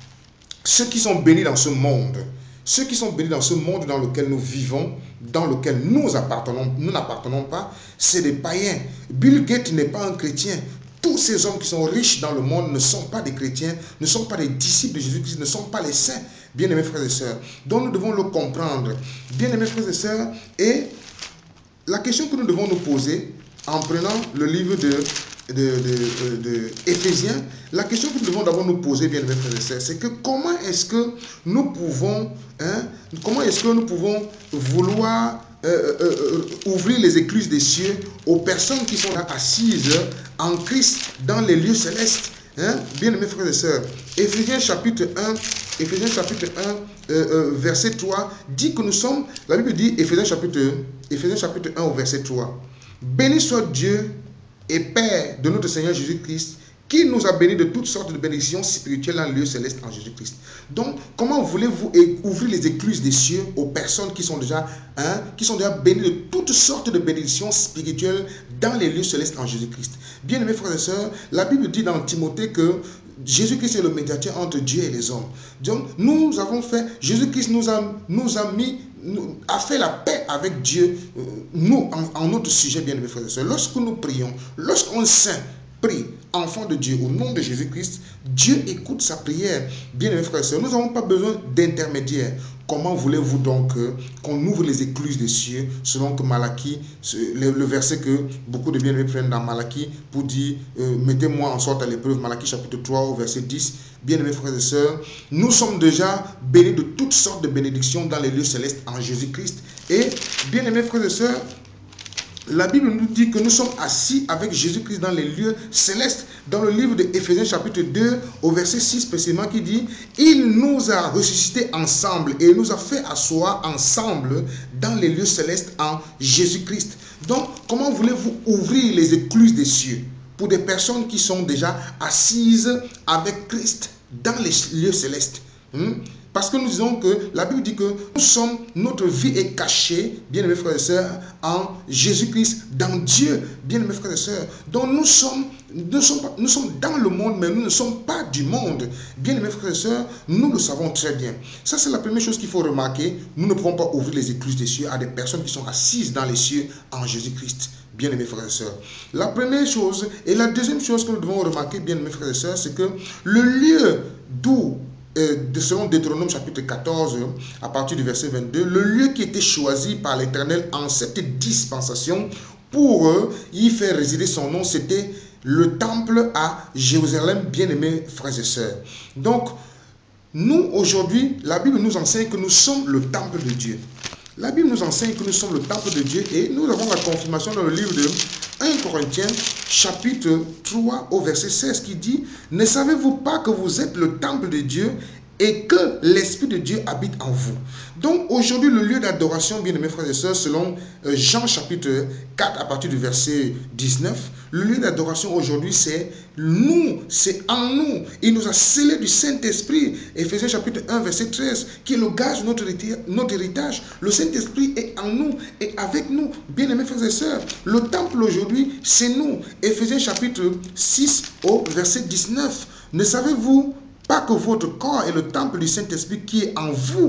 ceux qui sont bénis dans ce monde, ceux qui sont bénis dans ce monde dans lequel nous vivons, dans lequel nous appartenons, nous n'appartenons pas, c'est des païens. Bill Gates n'est pas un chrétien. Tous ces hommes qui sont riches dans le monde ne sont pas des chrétiens, ne sont pas des disciples de Jésus-Christ, ne sont pas les saints, bien-aimés frères et sœurs. Donc nous devons le comprendre, bien-aimés frères et sœurs. Et la question que nous devons nous poser en prenant le livre de de, de, de, de Éphésiens, la question que nous devons d'abord nous poser, bien aimés frères et sœurs, c'est que comment est-ce que nous pouvons, hein, comment est-ce que nous pouvons vouloir euh, euh, ouvrir les écluses des cieux aux personnes qui sont là assises en Christ dans les lieux célestes, hein, bien aimés frères et sœurs. Éphésiens chapitre un, Éphésiens chapitre un, euh, euh, verset trois, dit que nous sommes, la Bible dit, Éphésiens chapitre, Éphésiens chapitre un au verset trois, béni soit Dieu et Père de notre Seigneur Jésus-Christ, qui nous a bénis de toutes sortes de bénédictions spirituelles dans le lieu céleste en Jésus-Christ. Donc, comment voulez-vous ouvrir les écluses des cieux aux personnes qui sont déjà, hein, qui sont déjà bénies de toutes sortes de bénédictions spirituelles dans les lieux célestes en Jésus-Christ? Bien aimés frères et sœurs, la Bible dit dans Timothée que Jésus-Christ est le médiateur entre Dieu et les hommes. Donc, nous avons fait, Jésus-Christ nous a, nous a mis, nous, a fait la paix avec Dieu, euh, nous, en, en notre sujet, bien aimés frères et sœurs. Lorsque nous prions, lorsqu'un saint prie, enfant de Dieu, au nom de Jésus-Christ, Dieu écoute sa prière. Bien aimés frères et sœurs, nous n'avons pas besoin d'intermédiaire. Comment voulez-vous donc euh, qu'on ouvre les écluses des cieux, selon que Malachie, le, le verset que beaucoup de bien-aimés prennent dans Malachie pour dire euh, mettez-moi en sorte à l'épreuve, Malachie chapitre trois au verset dix. Bien-aimés frères et sœurs, nous sommes déjà bénis de toutes sortes de bénédictions dans les lieux célestes en Jésus-Christ. Et bien-aimés frères et sœurs, la Bible nous dit que nous sommes assis avec Jésus-Christ dans les lieux célestes. Dans le livre de Éphésiens chapitre deux au verset six précisément qui dit « Il nous a ressuscités ensemble et nous a fait asseoir ensemble dans les lieux célestes en Jésus-Christ. » Donc, comment voulez-vous ouvrir les écluses des cieux pour des personnes qui sont déjà assises avec Christ dans les lieux célestes? Hmm? Parce que nous disons que la Bible dit que nous sommes, notre vie est cachée, bien aimés frères et sœurs, en Jésus-Christ, dans Dieu, bien aimés frères et sœurs. Donc nous sommes, nous, sommes, nous sommes dans le monde, mais nous ne sommes pas du monde. Bien aimés frères et sœurs, nous le savons très bien. Ça, c'est la première chose qu'il faut remarquer. Nous ne pouvons pas ouvrir les écluses des cieux à des personnes qui sont assises dans les cieux en Jésus-Christ. Bien aimés frères et sœurs. La première chose, et la deuxième chose que nous devons remarquer, bien aimés frères et sœurs, c'est que le lieu d'où selon Deutéronome chapitre quatorze, à partir du verset vingt-deux, le lieu qui était choisi par l'Éternel en cette dispensation pour y faire résider son nom, c'était le temple à Jérusalem, bien-aimés frères et sœurs. Donc, nous, aujourd'hui, la Bible nous enseigne que nous sommes le temple de Dieu. La Bible nous enseigne que nous sommes le temple de Dieu et nous avons la confirmation dans le livre de premier Corinthiens chapitre trois au verset seize qui dit « Ne savez-vous pas que vous êtes le temple de Dieu et que l'Esprit de Dieu habite en vous ?» Donc aujourd'hui, le lieu d'adoration, bien aimés frères et sœurs, selon Jean chapitre quatre à partir du verset dix-neuf, le lieu d'adoration aujourd'hui c'est nous, c'est en nous. Il nous a scellés du Saint-Esprit. Éphésiens chapitre un verset treize, qui est le gage de notre, notre héritage. Le Saint-Esprit est en nous et avec nous. Bien aimés frères et sœurs, le temple aujourd'hui c'est nous. Éphésiens chapitre six au verset dix-neuf. Ne savez-vous pas que votre corps est le temple du Saint-Esprit qui est en vous,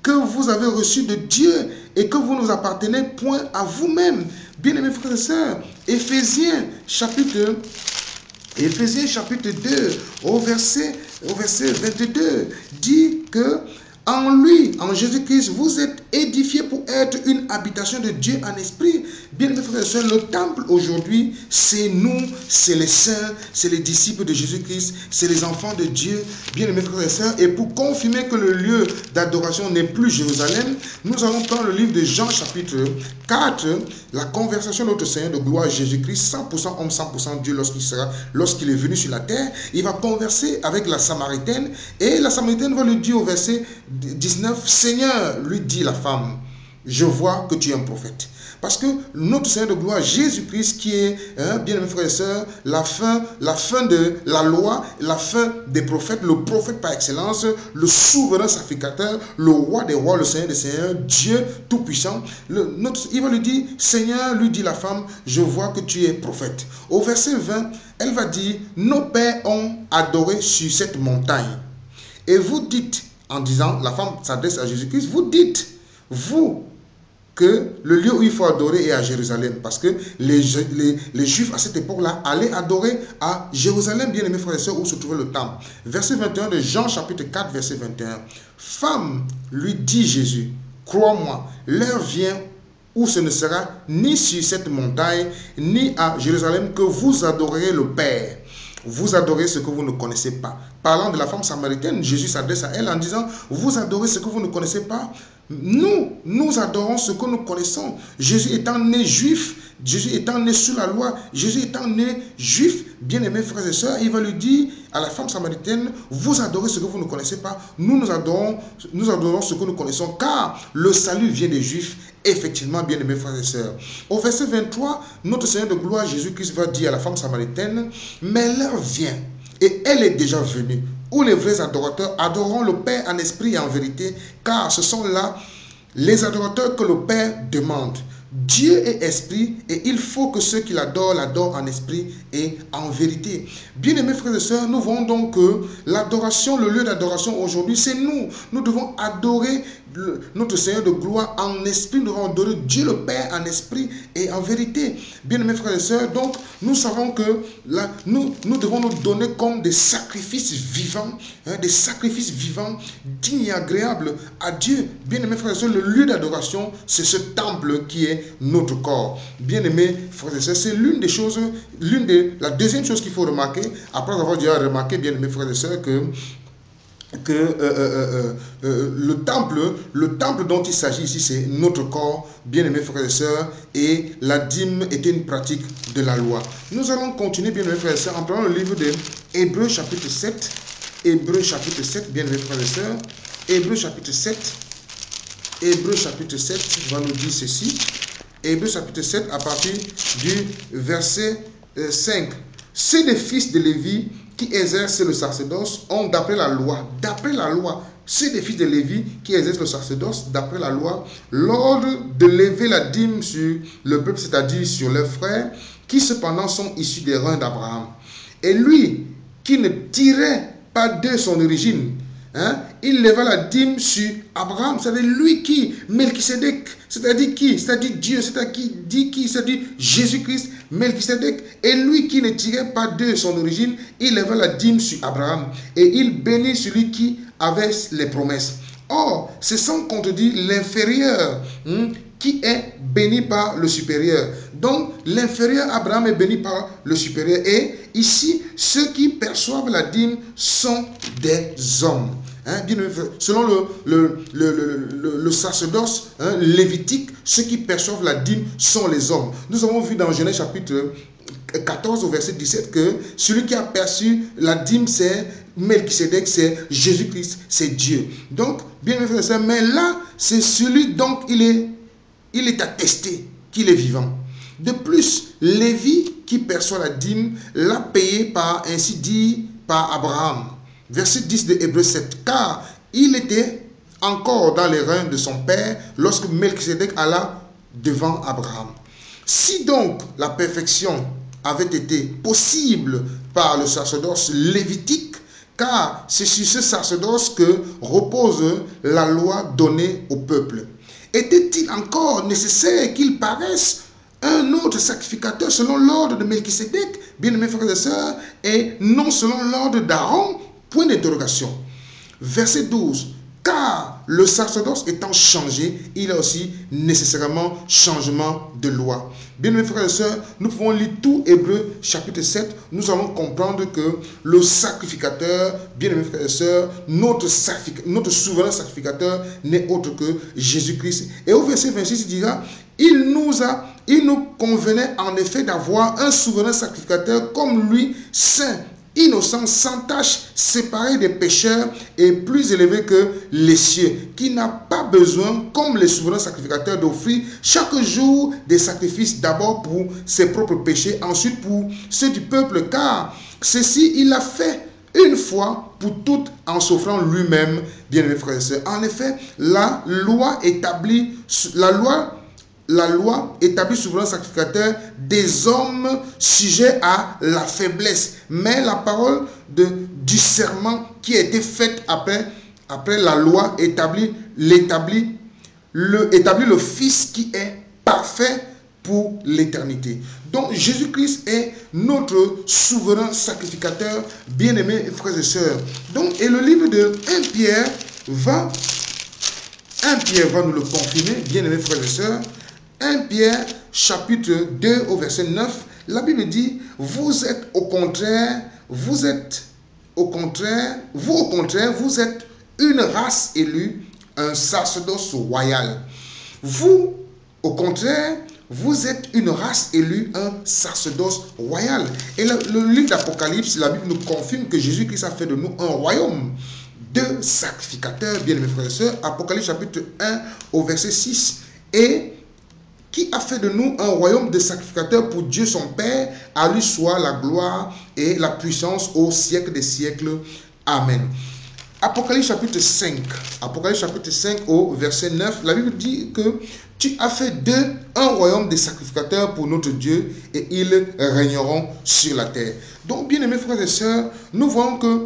que vous avez reçu de Dieu et que vous nous appartenez point à vous-même. Bien-aimés frères et sœurs, Éphésiens chapitre, Éphésiens chapitre deux, au verset, au verset vingt-deux, dit que en lui, en Jésus-Christ, vous êtes édifiés pour être une habitation de Dieu en esprit. Bien, mes frères et sœurs, le temple aujourd'hui, c'est nous, c'est les saints, c'est les disciples de Jésus-Christ, c'est les enfants de Dieu. Bien, mes frères et sœurs, et pour confirmer que le lieu d'adoration n'est plus Jérusalem, nous allons prendre le livre de Jean chapitre quatre, la conversation de notre Seigneur de gloire Jésus-Christ, cent pour cent homme, cent pour cent Dieu, lorsqu'il sera, lorsqu'il est venu sur la terre. Il va converser avec la Samaritaine, et la Samaritaine va lui dire au verset dix-neuf, Seigneur, lui dit la femme, je vois que tu es un prophète. Parce que notre Seigneur de gloire, Jésus-Christ, qui est, hein, bien aimés frères et sœurs, la fin, la fin de la loi, la fin des prophètes, le prophète par excellence, le souverain sacrificateur, le roi des rois, le Seigneur des seigneurs, Dieu tout-puissant. Il va lui dire, Seigneur, lui dit la femme, je vois que tu es prophète. Au verset vingt, elle va dire, nos pères ont adoré sur cette montagne. Et vous dites, en disant, la femme s'adresse à Jésus-Christ, vous dites, vous, que le lieu où il faut adorer est à Jérusalem, parce que les, les, les Juifs à cette époque-là allaient adorer à Jérusalem, bien aimés frères et sœurs, où se trouvait le temple. Verset vingt et un de Jean chapitre quatre, verset vingt et un. Femme, lui dit Jésus, crois-moi, l'heure vient où ce ne sera ni sur cette montagne, ni à Jérusalem que vous adorerez le Père. Vous adorez ce que vous ne connaissez pas. Parlant de la femme samaritaine, Jésus s'adresse à elle en disant, vous adorez ce que vous ne connaissez pas. Nous, nous adorons ce que nous connaissons. Jésus étant né juif, Jésus étant né sous la loi, Jésus étant né juif, bien-aimés frères et sœurs, il va lui dire à la femme samaritaine, vous adorez ce que vous ne connaissez pas. Nous, nous adorons, nous adorons ce que nous connaissons, car le salut vient des Juifs. Effectivement, bien-aimés frères et sœurs. Au verset vingt-trois, notre Seigneur de gloire, Jésus-Christ, va dire à la femme samaritaine, mais l'heure vient, et elle est déjà venue, où les vrais adorateurs adoreront le Père en esprit et en vérité, car ce sont là les adorateurs que le Père demande. Dieu est esprit et il faut que ceux qui l'adorent l'adorent en esprit et en vérité. Bien-aimés frères et sœurs, nous voyons donc que l'adoration, le lieu d'adoration aujourd'hui, c'est nous. Nous devons adorer le, notre Seigneur de gloire en esprit. Nous devons adorer Dieu le Père en esprit et en vérité. Bien-aimés frères et sœurs, donc nous savons que là, nous, nous devons nous donner comme des sacrifices vivants, hein, des sacrifices vivants, dignes et agréables à Dieu. Bien-aimés frères et sœurs, le lieu d'adoration, c'est ce temple qui est notre corps. Bien-aimés frères et sœurs, c'est l'une des choses, l'une des, la deuxième chose qu'il faut remarquer, après avoir déjà remarqué, bien-aimés frères et sœurs, que que euh, euh, euh, le temple, le temple dont il s'agit ici, c'est notre corps, bien-aimés frères et sœurs, et la dîme était une pratique de la loi. Nous allons continuer, bien-aimés frères et sœurs, en prenant le livre de Hébreux chapitre sept, Hébreux chapitre sept, bien-aimés frères et sœurs, Hébreux chapitre sept, Hébreux chapitre sept va nous dire ceci. Hébreux chapitre sept à partir du verset euh, cinq. C'est les fils de Lévi qui exercent le sacerdoce ont d'après la loi, d'après la loi, c'est les fils de Lévi qui exercent le sacerdoce d'après la loi, l'ordre de lever la dîme sur le peuple, c'est-à-dire sur leurs frères, qui cependant sont issus des reins d'Abraham. Et lui, qui ne tirait pas de son origine, hein, il leva la dîme sur Abraham, c'est-à-dire lui qui, Melchisédek, c'est-à-dire qui, c'est-à-dire Dieu, c'est-à-dire qui dit qui, c'est-à-dire Jésus-Christ, Melchisédek, et lui qui ne tirait pas de son origine, il leva la dîme sur Abraham, et il bénit celui qui avait les promesses. Or, c'est sans contredire l'inférieur hein, qui est béni par le supérieur. Donc, l'inférieur Abraham est béni par le supérieur. Et ici, ceux qui perçoivent la dîme sont des hommes. Hein, selon le, le, le, le, le, le sacerdoce hein, lévitique, ceux qui perçoivent la dîme sont les hommes. Nous avons vu dans Genèse chapitre quatorze au verset dix-sept que celui qui a perçu la dîme, c'est Melchisédek, c'est Jésus-Christ, c'est Dieu. Donc, bien frères et sœurs, mais là, c'est celui dont il est, il est attesté qu'il est vivant. De plus, Lévi qui perçoit la dîme l'a payé par, ainsi dit, par Abraham. Verset dix de Hébreux sept. Car il était encore dans les reins de son père lorsque Melchisédek alla devant Abraham. Si donc la perfection avait été possible par le sacerdoce lévitique, car c'est sur ce sacerdoce que repose la loi donnée au peuple. Était-il encore nécessaire qu'il paraisse un autre sacrificateur selon l'ordre de Melchisédek, bien-aimés frères et sœurs, et non selon l'ordre d'Aaron? Point d'interrogation. Verset douze. Car le sacerdoce étant changé, il y a aussi nécessairement changement de loi. Bien-aimés frères et sœurs, nous pouvons lire tout Hébreux chapitre sept. Nous allons comprendre que le sacrificateur, bien-aimés frères et sœurs, notre, notre souverain sacrificateur n'est autre que Jésus-Christ. Et au verset vingt-six, il dira, il nous a, il nous convenait en effet d'avoir un souverain sacrificateur comme lui, saint, innocent, sans tache, séparé des pécheurs et plus élevé que les cieux, qui n'a pas besoin, comme les souverains sacrificateurs, d'offrir chaque jour des sacrifices, d'abord pour ses propres péchés, ensuite pour ceux du peuple, car ceci il l'a fait une fois pour toutes en s'offrant lui-même, bien-aimés frères et sœurs. En effet, la loi établit, la loi La loi établit souverain sacrificateur des hommes sujets à la faiblesse. Mais la parole de, du serment qui a été faite après, après la loi établit, l'établit, le, établit le Fils qui est parfait pour l'éternité. Donc Jésus-Christ est notre souverain sacrificateur, bien-aimés frères et sœurs. Donc, et le livre de un Pierre va, un Pierre va nous le confirmer, bien-aimés frères et sœurs. un Pierre chapitre deux au verset neuf, la Bible dit, vous êtes au contraire, vous êtes au contraire, vous au contraire, vous êtes une race élue, un sacerdoce royal. Vous, au contraire, vous êtes une race élue, un sacerdoce royal. Et le, le livre d'Apocalypse, la Bible nous confirme que Jésus-Christ a fait de nous un royaume de sacrificateurs, bien mes frères et sœurs. Apocalypse chapitre un au verset six. Et qui a fait de nous un royaume de sacrificateurs pour Dieu son Père, à lui soit la gloire et la puissance au siècle des siècles. Amen. Apocalypse chapitre cinq, Apocalypse chapitre cinq au verset neuf, la Bible dit que tu as fait d'eux un royaume de sacrificateurs pour notre Dieu et ils régneront sur la terre. Donc, bien aimés frères et sœurs, nous voyons que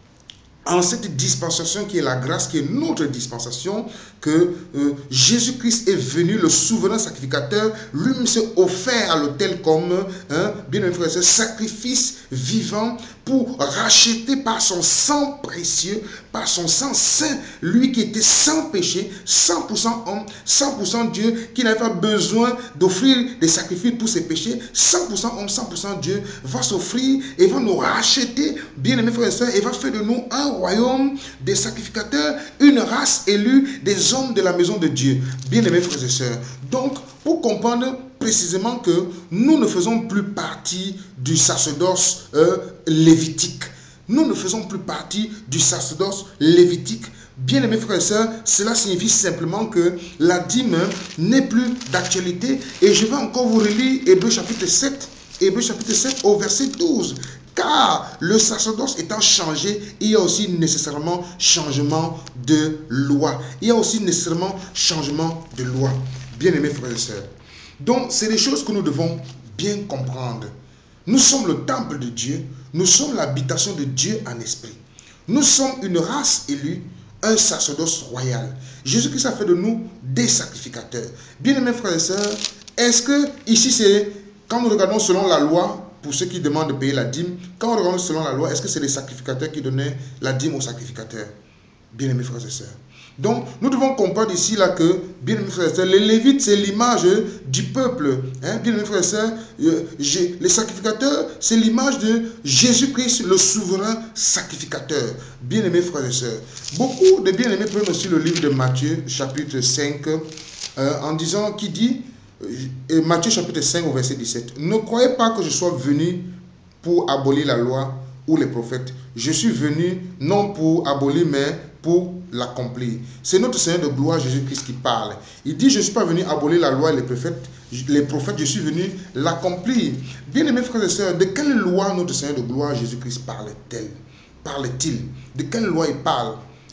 en cette dispensation qui est la grâce, qui est notre dispensation, que euh, Jésus-Christ est venu, le souverain sacrificateur, lui-même s'est offert à l'autel comme, hein, bien aimé frère et sœur, sacrifice vivant pour racheter par son sang précieux, par son sang saint, lui qui était sans péché, cent pour cent homme, cent pour cent Dieu, qui n'avait pas besoin d'offrir des sacrifices pour ses péchés, cent pour cent homme, cent pour cent Dieu, va s'offrir et va nous racheter, bien aimé frère et sœur, et va faire de nous un royaume des sacrificateurs, une race élue des hommes de la maison de Dieu. Bien aimés frères et sœurs. Donc, pour comprendre précisément que nous ne faisons plus partie du sacerdoce euh, lévitique. Nous ne faisons plus partie du sacerdoce lévitique. Bien aimés frères et sœurs, cela signifie simplement que la dîme n'est plus d'actualité. Et je vais encore vous relire Hébreux chapitre sept, Hébreux chapitre sept au verset douze. Car le sacerdoce étant changé, il y a aussi nécessairement changement de loi. Il y a aussi nécessairement changement de loi. Bien aimés frères et sœurs. Donc, c'est des choses que nous devons bien comprendre. Nous sommes le temple de Dieu. Nous sommes l'habitation de Dieu en esprit. Nous sommes une race élue, un sacerdoce royal. Jésus-Christ a fait de nous des sacrificateurs. Bien aimés frères et sœurs, est-ce que ici c'est, quand nous regardons selon la loi, pour ceux qui demandent de payer la dîme, quand on regarde selon la loi, est-ce que c'est les sacrificateurs qui donnaient la dîme aux sacrificateurs? Bien aimés frères et sœurs. Donc, nous devons comprendre ici là que, bien aimés frères et sœurs, les Lévites, c'est l'image du peuple. Hein? Bien aimés frères et sœurs, euh, les sacrificateurs, c'est l'image de Jésus-Christ, le souverain sacrificateur. Bien aimés frères et sœurs. Beaucoup de bien-aimés prennent aussi le livre de Matthieu, chapitre cinq, euh, en disant, qui dit, euh, Matthieu chapitre cinq au verset dix-sept, ne croyez pas que je sois venu pour abolir la loi ou les prophètes. Je suis venu non pour abolir, mais pour l'accomplir. C'est notre Seigneur de gloire Jésus-Christ qui parle. Il dit, je ne suis pas venu abolir la loi et les prophètes, les prophètes, je suis venu l'accomplir. Bien aimés frères et sœurs, de quelle loi notre Seigneur de gloire Jésus-Christ parle-t-il? Parle-t-il? De quelle loi il parle?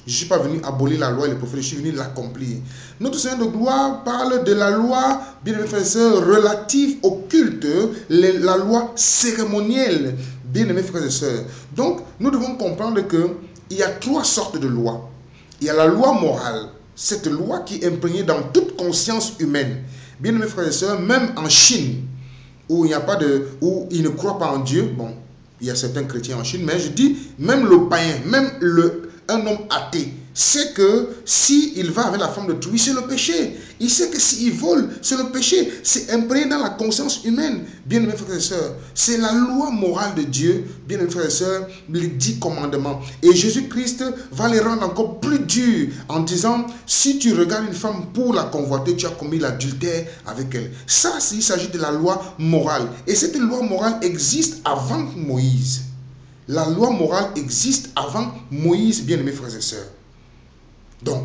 Je ne suis pas venu abolir la loi et les prophètes, je suis venu l'accomplir. Notre Seigneur de gloire parle de la loi, bien aimés frères et sœurs, relative au culte, les, la loi cérémonielle, bien aimés frères et sœurs. Donc, nous devons comprendre qu'il y a trois sortes de lois. Il y a la loi morale, cette loi qui est imprégnée dans toute conscience humaine. Bien aimés frères et sœurs, même en Chine, où il n'y a pas de, où ils ne croient pas en Dieu, bon, il y a certains chrétiens en Chine, mais je dis, même le païen, même le, un homme athée, sait que s'il va avec la femme d'autrui, c'est le péché. Il sait que s'il vole, c'est le péché. C'est imprégné dans la conscience humaine. Bien aimés frères et sœurs, c'est la loi morale de Dieu, bien aimés frères et sœurs, les dix commandements. Et Jésus-Christ va les rendre encore plus durs en disant, si tu regardes une femme pour la convoiter, tu as commis l'adultère avec elle. Ça, il s'agit de la loi morale. Et cette loi morale existe avant Moïse. La loi morale existe avant Moïse, bien aimés frères et sœurs. Donc,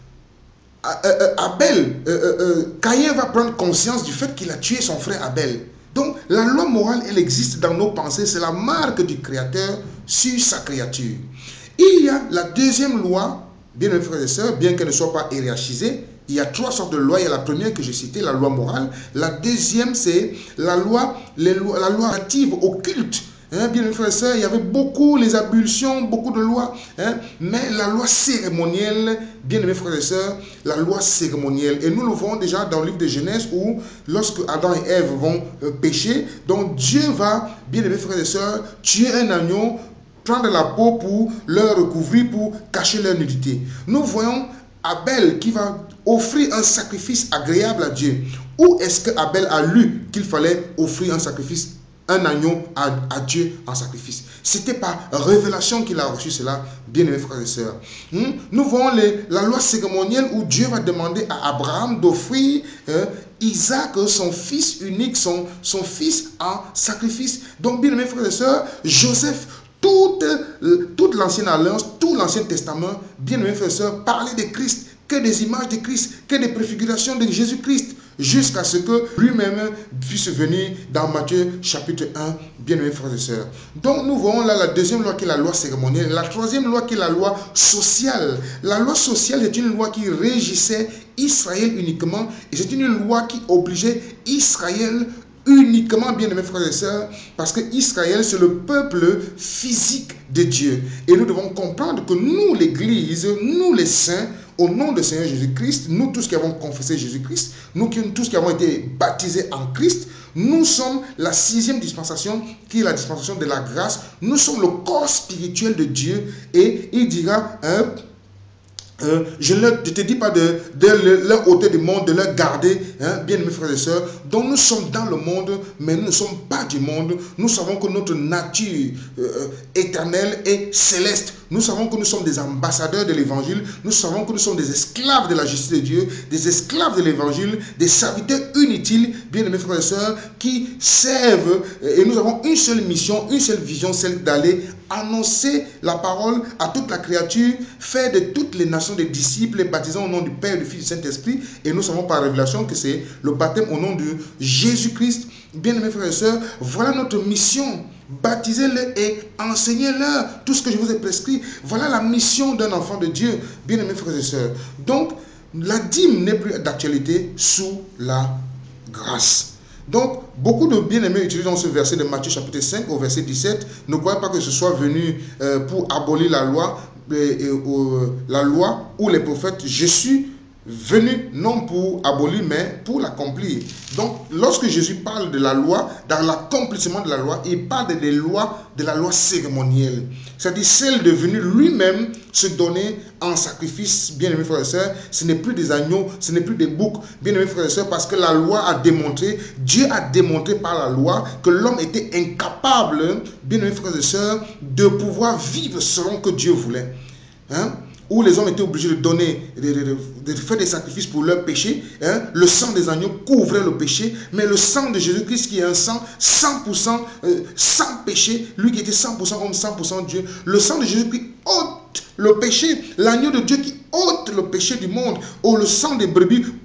Abel, euh, euh, Caïn va prendre conscience du fait qu'il a tué son frère Abel. Donc, la loi morale, elle existe dans nos pensées. C'est la marque du Créateur sur sa créature. Il y a la deuxième loi, bien mes frères et sœurs, bien qu'elle ne soit pas hiérarchisée. Il y a trois sortes de lois. Il y a la première que j'ai citée, la loi morale. La deuxième, c'est la loi, les lois, la loi relative au culte. Hein, bien mes frères et sœurs, il y avait beaucoup les ablutions, beaucoup de lois, hein, mais la loi cérémonielle, bien mes frères et sœurs, la loi cérémonielle. Et nous le voyons déjà dans le livre de Genèse où, lorsque Adam et Ève vont euh, pécher, donc Dieu va, bien mes frères et sœurs, tuer un agneau, prendre la peau pour leur recouvrir, pour cacher leur nudité. Nous voyons Abel qui va offrir un sacrifice agréable à Dieu. Où est-ce que Abel a lu qu'il fallait offrir un sacrifice, un agneau à, à Dieu en sacrifice? C'était par révélation qu'il a reçu cela, bien aimés frères et sœurs. Hmm? Nous voyons les, la loi cérémonielle où Dieu va demander à Abraham d'offrir euh, Isaac, son fils unique, son, son fils en sacrifice. Donc, bien aimés frères et sœurs, Joseph, toute, euh, toute l'ancienne alliance, tout l'ancien testament, bien aimés frères et sœurs, parlait de Christ, que des images de Christ, que des préfigurations de Jésus-Christ, jusqu'à ce que lui-même puisse venir dans Matthieu chapitre un, bien-aimés frères et sœurs. Donc nous voyons là la deuxième loi qui est la loi cérémonielle, la troisième loi qui est la loi sociale. La loi sociale est une loi qui régissait Israël uniquement, et c'est une loi qui obligeait Israël uniquement, bien aimés frères et sœurs, parce que Israël c'est le peuple physique de Dieu. Et nous devons comprendre que nous, l'Église, nous les saints, au nom du Seigneur Jésus-Christ, nous tous qui avons confessé Jésus-Christ, nous tous qui avons été baptisés en Christ, nous sommes la sixième dispensation qui est la dispensation de la grâce. Nous sommes le corps spirituel de Dieu et il dira, hein, Euh, je ne te dis pas de, de, de leur ôter du monde, de leur garder, hein, bien mes frères et sœurs. Donc nous sommes dans le monde, mais nous ne sommes pas du monde. Nous savons que notre nature euh, éternelle est céleste. Nous savons que nous sommes des ambassadeurs de l'évangile. Nous savons que nous sommes des esclaves de la justice de Dieu, des esclaves de l'évangile, des serviteurs inutiles, bien mes frères et sœurs, qui servent. Et nous avons une seule mission, une seule vision, celle d'aller annoncer la parole à toute la créature, faire de toutes les nations des disciples, baptisant au nom du Père, du Fils et du Saint-Esprit. Et nous savons par révélation que c'est le baptême au nom de Jésus-Christ. Bien-aimés frères et sœurs, voilà notre mission. Baptisez-les et enseignez-leur tout ce que je vous ai prescrit. Voilà la mission d'un enfant de Dieu, bien-aimés frères et sœurs. Donc, la dîme n'est plus d'actualité sous la grâce. Donc, beaucoup de bien-aimés utilisent dans ce verset de Matthieu chapitre cinq au verset dix-sept. Ne croyez pas que ce soit venu euh, pour abolir la loi, et, et, euh, la loi ou les prophètes. Je suis venu non pour abolir, mais pour l'accomplir. Donc, lorsque Jésus parle de la loi, dans l'accomplissement de la loi, il parle des lois, de la loi cérémonielle. C'est-à-dire celle de venir lui-même se donner en sacrifice, bien aimés frères et sœurs. Ce n'est plus des agneaux, ce n'est plus des boucs, bien aimés frères et sœurs, parce que la loi a démontré, Dieu a démontré par la loi que l'homme était incapable, bien aimés frères et sœurs, de pouvoir vivre selon que Dieu voulait. Hein? Où les hommes étaient obligés de donner, de, de, de, de faire des sacrifices pour leurs péchés. Hein? Le sang des agneaux couvrait le péché, mais le sang de Jésus-Christ qui est un sang cent pour cent euh, sans péché, lui qui était cent pour cent homme, cent pour cent Dieu, le sang de Jésus-Christ ôte le péché, l'agneau de Dieu qui ôte le péché du monde, ou le sang des brebis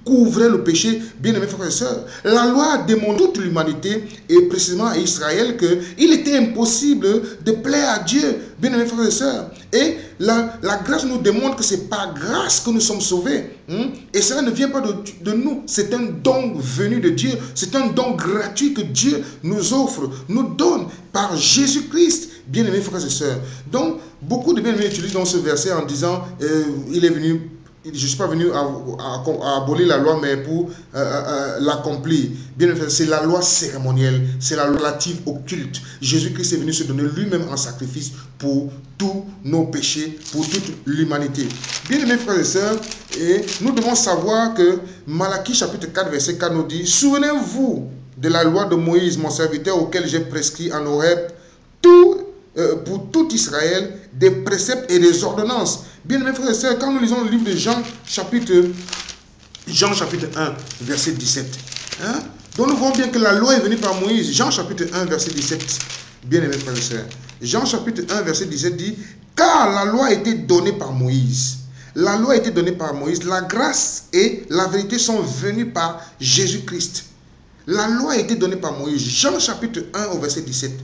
couvrait le péché. Bien-aimés frères et sœurs, la loi demande toute l'humanité et précisément à Israël qu'il était impossible de plaire à Dieu. Bien-aimés frères et sœurs, et la, la grâce nous démontre que c'est par grâce que nous sommes sauvés. Hein? Et cela ne vient pas de, de nous, c'est un don venu de Dieu, c'est un don gratuit que Dieu nous offre, nous donne par Jésus-Christ. Bien-aimés frères et sœurs, donc beaucoup de bien-aimés utilisent dans ce verset en disant euh, il est venu, je ne suis pas venu à, à, à abolir la loi mais pour euh, euh, l'accomplir. Bien-aimés frères, c'est la loi cérémonielle, c'est la loi relative au culte. Jésus-Christ est venu se donner lui-même en sacrifice pour tous nos péchés, pour toute l'humanité. Bien-aimés frères et sœurs, et nous devons savoir que Malachie chapitre quatre verset quatre nous dit: souvenez-vous de la loi de Moïse mon serviteur auquel j'ai prescrit en Horeb tout Euh, pour tout Israël, des préceptes et des ordonnances. Bien mes frères et sœurs, quand nous lisons le livre de Jean chapitre, Jean chapitre un verset dix-sept, hein, donc nous voyons bien que la loi est venue par Moïse. Jean chapitre un verset dix-sept, bien mes frères et sœurs, Jean chapitre un verset dix-sept dit: car la loi a été donnée par Moïse. La loi a été donnée par Moïse, la grâce et la vérité sont venues par Jésus-Christ. La loi a été donnée par Moïse. Jean chapitre un au verset dix-sept.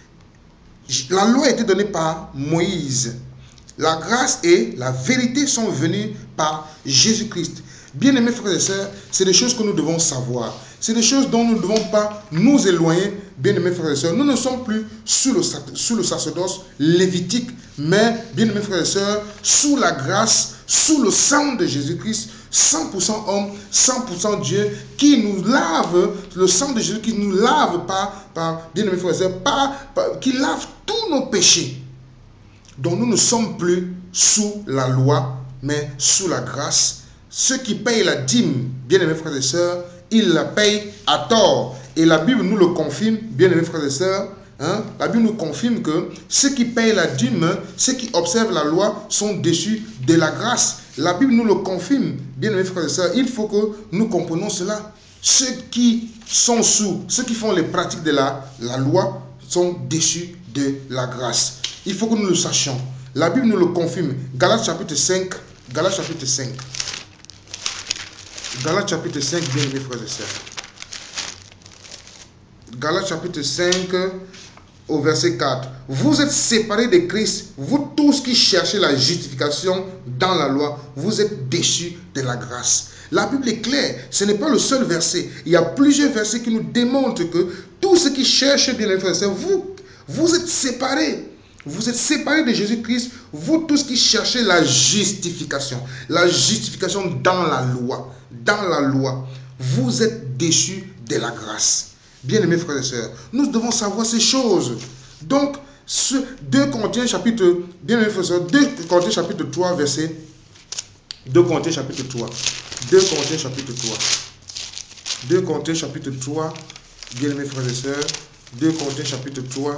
La loi a été donnée par Moïse. La grâce et la vérité sont venues par Jésus-Christ. Bien-aimés frères et sœurs, c'est des choses que nous devons savoir. C'est des choses dont nous ne devons pas nous éloigner. Bien-aimés frères et sœurs, nous ne sommes plus sous le, sous le sacerdoce lévitique, mais, bien-aimés frères et sœurs, sous la grâce, sous le sang de Jésus-Christ, cent pour cent homme, cent pour cent Dieu, qui nous lave, le sang de Jésus qui nous lave par, par bien-aimés frères et sœurs, par, par, qui lave tous nos péchés. Donc nous ne sommes plus sous la loi, mais sous la grâce. Ceux qui payent la dîme, bien-aimés frères et sœurs, ils la payent à tort. Et la Bible nous le confirme, bien-aimés frères et sœurs. Hein? La Bible nous confirme que ceux qui payent la dîme, ceux qui observent la loi, sont déçus de la grâce. La Bible nous le confirme, bien-aimés frères et sœurs. Il faut que nous comprenions cela. Ceux qui sont sous, ceux qui font les pratiques de la, la loi, sont déçus de la grâce. Il faut que nous le sachions. La Bible nous le confirme. Galates chapitre cinq. Galates chapitre cinq. Galates chapitre cinq, bien aimés frères et sœurs. Galates chapitre cinq, au verset quatre. Vous êtes séparés de Christ, vous tous qui cherchez la justification dans la loi, vous êtes déchus de la grâce. La Bible est claire, ce n'est pas le seul verset. Il y a plusieurs versets qui nous démontrent que tous ceux qui cherchent, bien aimés frères et sœurs, vous, vous êtes séparés. Vous êtes séparés de Jésus-Christ, vous tous qui cherchez la justification. La justification dans la loi. Dans la loi. Vous êtes déchus de la grâce. Bien-aimés frères et sœurs, nous devons savoir ces choses. Donc, ce deux Corinthiens chapitre, bien-aimés frères et sœurs, deux Corinthiens chapitre trois, verset deux Corinthiens chapitre trois. deux Corinthiens chapitre trois. deux Corinthiens chapitre trois, bien-aimés frères et sœurs, deux Corinthiens chapitre trois.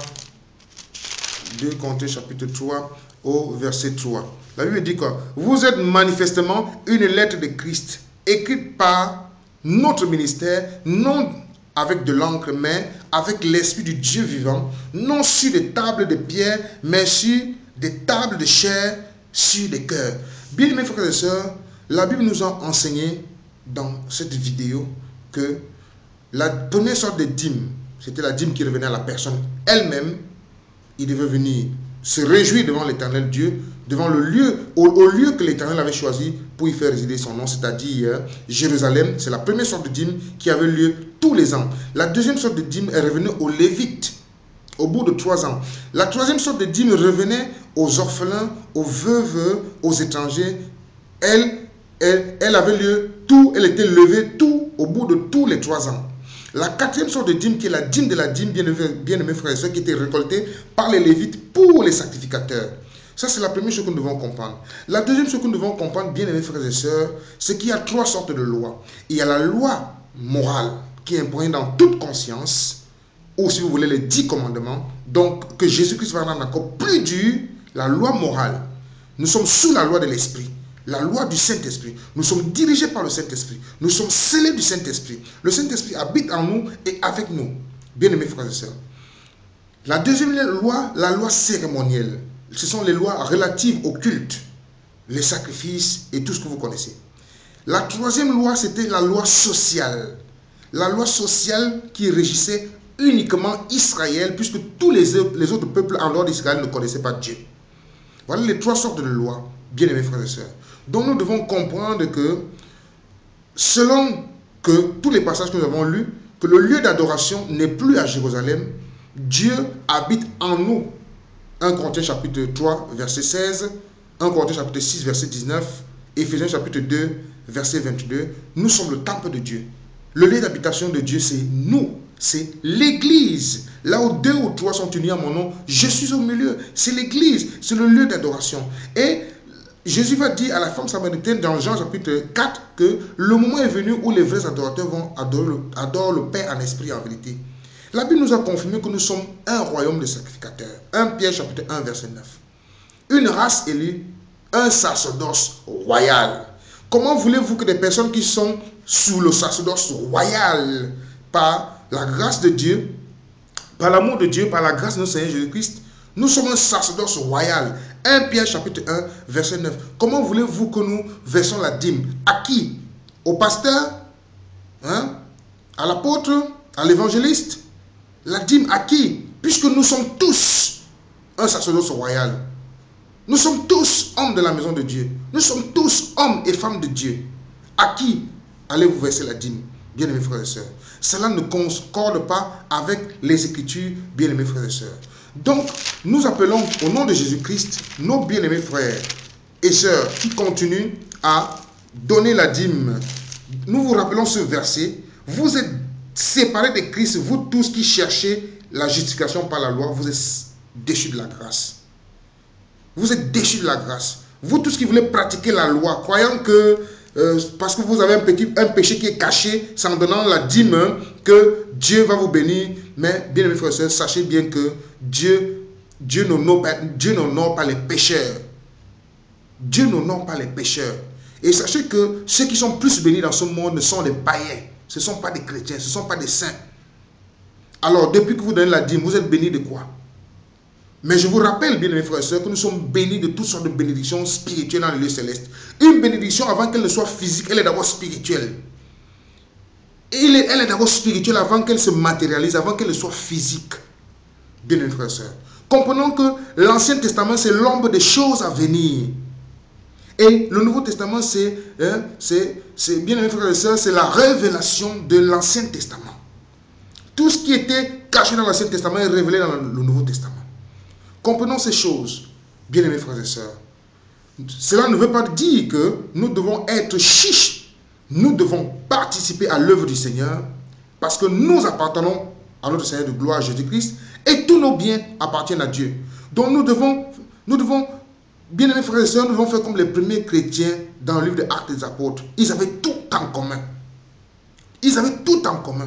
deux Corinthiens chapitre trois au verset trois. La Bible dit quoi? Vous êtes manifestement une lettre de Christ, écrite par notre ministère, non avec de l'encre, mais avec l'Esprit du Dieu vivant, non sur des tables de pierre, mais sur des tables de chair, sur des cœurs. Bien aimés frères et sœurs, la Bible nous a enseigné dans cette vidéo que la première sorte de dîme, c'était la dîme qui revenait à la personne elle-même. Il devait venir se réjouir devant l'Éternel Dieu, devant le lieu, au, au lieu que l'Éternel avait choisi pour y faire résider son nom, c'est-à-dire Jérusalem. C'est la première sorte de dîme qui avait lieu tous les ans. La deuxième sorte de dîme est revenue aux Lévites au bout de trois ans. La troisième sorte de dîme revenait aux orphelins, aux veuves, aux étrangers. Elle, elle, elle avait lieu tout, elle était levée tout au bout de tous les trois ans. La quatrième sorte de dîme, qui est la dîme de la dîme, bien-aimés frères et sœurs, qui était récoltée par les Lévites pour les sacrificateurs. Ça, c'est la première chose que nous devons comprendre. La deuxième chose que nous devons comprendre, bien-aimés frères et sœurs, c'est qu'il y a trois sortes de lois. Il y a la loi morale, qui est imposée dans toute conscience, ou si vous voulez, les dix commandements, donc que Jésus-Christ va rendre encore plus dur, la loi morale. Nous sommes sous la loi de l'Esprit. La loi du Saint-Esprit. Nous sommes dirigés par le Saint-Esprit. Nous sommes scellés du Saint-Esprit. Le Saint-Esprit habite en nous et avec nous. Bien-aimés frères et sœurs. La deuxième loi, la loi cérémonielle. Ce sont les lois relatives au culte, les sacrifices et tout ce que vous connaissez. La troisième loi, c'était la loi sociale. La loi sociale qui régissait uniquement Israël, puisque tous les autres, les autres peuples en dehors d'Israël ne connaissaient pas Dieu. Voilà les trois sortes de lois, bien-aimés frères et sœurs. Donc nous devons comprendre que, selon que tous les passages que nous avons lus, que le lieu d'adoration n'est plus à Jérusalem, Dieu habite en nous. un Corinthiens chapitre trois, verset seize, un Corinthiens chapitre six, verset dix-neuf, Éphésiens chapitre deux, verset vingt-deux. Nous sommes le temple de Dieu. Le lieu d'habitation de Dieu, c'est nous, c'est l'église. Là où deux ou trois sont unis à mon nom, je suis au milieu. C'est l'église, c'est le lieu d'adoration. Et Jésus va dire à la femme samaritaine dans Jean chapitre quatre que le moment est venu où les vrais adorateurs vont adorer le, adorer le Père en esprit et en vérité. La Bible nous a confirmé que nous sommes un royaume de sacrificateurs. un Pierre chapitre un, verset neuf. Une race élue, un sacerdoce royal. Comment voulez-vous que des personnes qui sont sous le sacerdoce royal, par la grâce de Dieu, par l'amour de Dieu, par la grâce de notre Seigneur Jésus-Christ, nous sommes un sacerdoce royal. un Pierre chapitre un, verset neuf. Comment voulez-vous que nous versons la dîme? À qui? Au pasteur? Hein? À l'apôtre? À l'évangéliste? La dîme à qui? Puisque nous sommes tous un sacerdoce royal. Nous sommes tous hommes de la maison de Dieu. Nous sommes tous hommes et femmes de Dieu. À qui allez-vous verser la dîme, bien-aimés frères et sœurs? Cela ne concorde pas avec les Écritures, bien-aimés frères et sœurs. Donc, nous appelons au nom de Jésus-Christ nos bien-aimés frères et sœurs qui continuent à donner la dîme. Nous vous rappelons ce verset. Vous êtes séparés de Christ, vous tous qui cherchez la justification par la loi, vous êtes déchus de la grâce. Vous êtes déchus de la grâce. Vous tous qui voulez pratiquer la loi, croyant que euh, parce que vous avez un, petit, un péché qui est caché, c'est en donnant la dîme que Dieu va vous bénir. Mais bien aimés frères et sœurs, sachez bien que Dieu, Dieu n'honore pas, Dieu n'honore pas les pécheurs. Dieu n'honore pas les pécheurs. Et sachez que ceux qui sont plus bénis dans ce monde ne sont des païens. Ce ne sont pas des chrétiens, ce ne sont pas des saints. Alors, depuis que vous donnez la dîme, vous êtes bénis de quoi? Mais je vous rappelle, bien mes frères et sœurs, que nous sommes bénis de toutes sortes de bénédictions spirituelles dans le lieu céleste. Une bénédiction, avant qu'elle ne soit physique, elle est d'abord spirituelle. Et elle est, elle est d'abord spirituelle avant qu'elle se matérialise, avant qu'elle ne soit physique. Bien mes frères et sœurs. Comprenons que l'Ancien Testament, c'est l'ombre des choses à venir. Et le Nouveau Testament, c'est, hein, bien mes frères et sœurs, c'est la révélation de l'Ancien Testament. Tout ce qui était caché dans l'Ancien Testament est révélé dans le Nouveau Testament. Comprenons ces choses, bien-aimés frères et sœurs. Cela ne veut pas dire que nous devons être chiches. Nous devons participer à l'œuvre du Seigneur parce que nous appartenons à notre Seigneur de gloire, Jésus-Christ, et tous nos biens appartiennent à Dieu. Donc nous devons, nous devons, bien-aimés frères et sœurs, nous devons faire comme les premiers chrétiens dans le livre des Actes des Apôtres. Ils avaient tout en commun. Ils avaient tout en commun.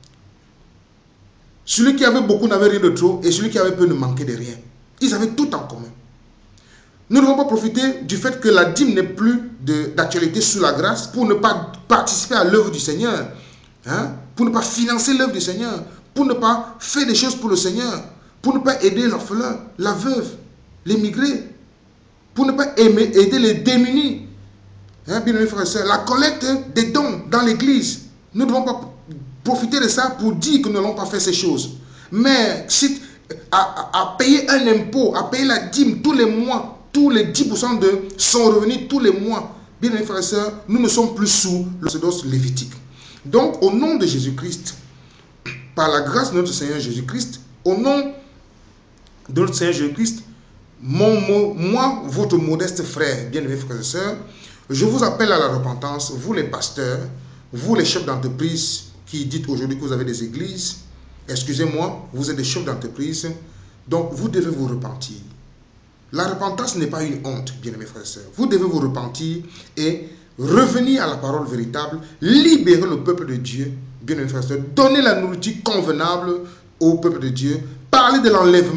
Celui qui avait beaucoup n'avait rien de trop et celui qui avait peu ne manquait de rien. Ils avaient tout en commun. Nous ne devons pas profiter du fait que la dîme n'est plus d'actualité sous la grâce pour ne pas participer à l'œuvre du Seigneur, hein? Pour ne pas financer l'œuvre du Seigneur, pour ne pas faire des choses pour le Seigneur, pour ne pas aider l'orphelin, la veuve, l'émigré, pour ne pas aimer, aider les démunis. Hein, bien aimés frères et sœurs, la collecte des dons dans l'église. Nous ne devons pas profiter de ça pour dire que nous n'allons pas faire ces choses. Mais si, à, à, à payer un impôt, à payer la dîme tous les mois, tous les dix pour cent de son revenu tous les mois, bien aimés frères et sœurs, nous ne sommes plus sous le sacerdoce lévitique. Donc, au nom de Jésus-Christ, par la grâce de notre Seigneur Jésus-Christ, au nom de notre Seigneur Jésus-Christ, mon, mon, moi, votre modeste frère, bien aimés frères et sœurs, je vous appelle à la repentance, vous les pasteurs, vous les chefs d'entreprise qui dites aujourd'hui que vous avez des églises, excusez-moi, vous êtes des chefs d'entreprise, donc vous devez vous repentir. La repentance n'est pas une honte, bien-aimés frères et sœurs. Vous devez vous repentir et revenir à la parole véritable, libérer le peuple de Dieu, bien-aimés frères et sœurs, donner la nourriture convenable au peuple de Dieu, parler de l'enlèvement,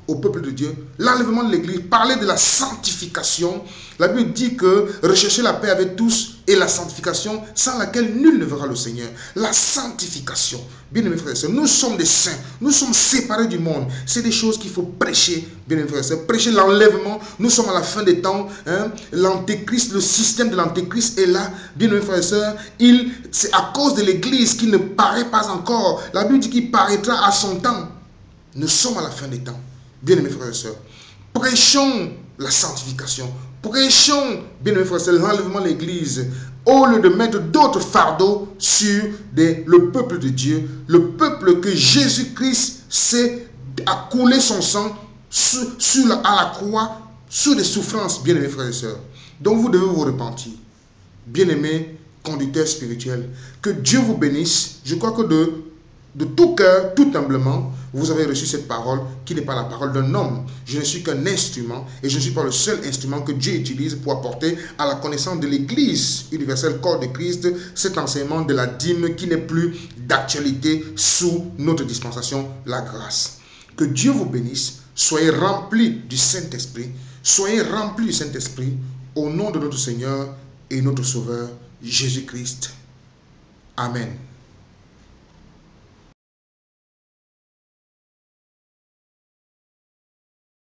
au peuple de Dieu, l'enlèvement de l'église, parler de la sanctification. La Bible dit que recherchez la paix avec tous et la sanctification sans laquelle nul ne verra le Seigneur. La sanctification. Bien-aimés frères et sœurs, nous sommes des saints, nous sommes séparés du monde. C'est des choses qu'il faut prêcher, bien-aimés frères et sœurs. Prêcher l'enlèvement, nous sommes à la fin des temps. Hein? L'antéchrist, le système de l'antéchrist est là, bien-aimés frères et sœurs. C'est à cause de l'église qu'il ne paraît pas encore. La Bible dit qu'il paraîtra à son temps. Nous sommes à la fin des temps. Bien-aimés frères et sœurs, prêchons la sanctification, prêchons, bien-aimés frères et sœurs, l'enlèvement de l'église, au lieu de mettre d'autres fardeaux sur des, le peuple de Dieu, le peuple que Jésus-Christ s'est a coulé son sang sur, sur la, à la croix, sur des souffrances, bien-aimés frères et sœurs. Donc vous devez vous repentir, bien-aimés conducteurs spirituels. Que Dieu vous bénisse. Je crois que de, de tout cœur, tout humblement, vous avez reçu cette parole qui n'est pas la parole d'un homme. Je ne suis qu'un instrument et je ne suis pas le seul instrument que Dieu utilise pour apporter à la connaissance de l'Église universelle corps de Christ cet enseignement de la dîme qui n'est plus d'actualité sous notre dispensation, la grâce. Que Dieu vous bénisse. Soyez remplis du Saint-Esprit. Soyez remplis du Saint-Esprit au nom de notre Seigneur et notre Sauveur Jésus-Christ. Amen.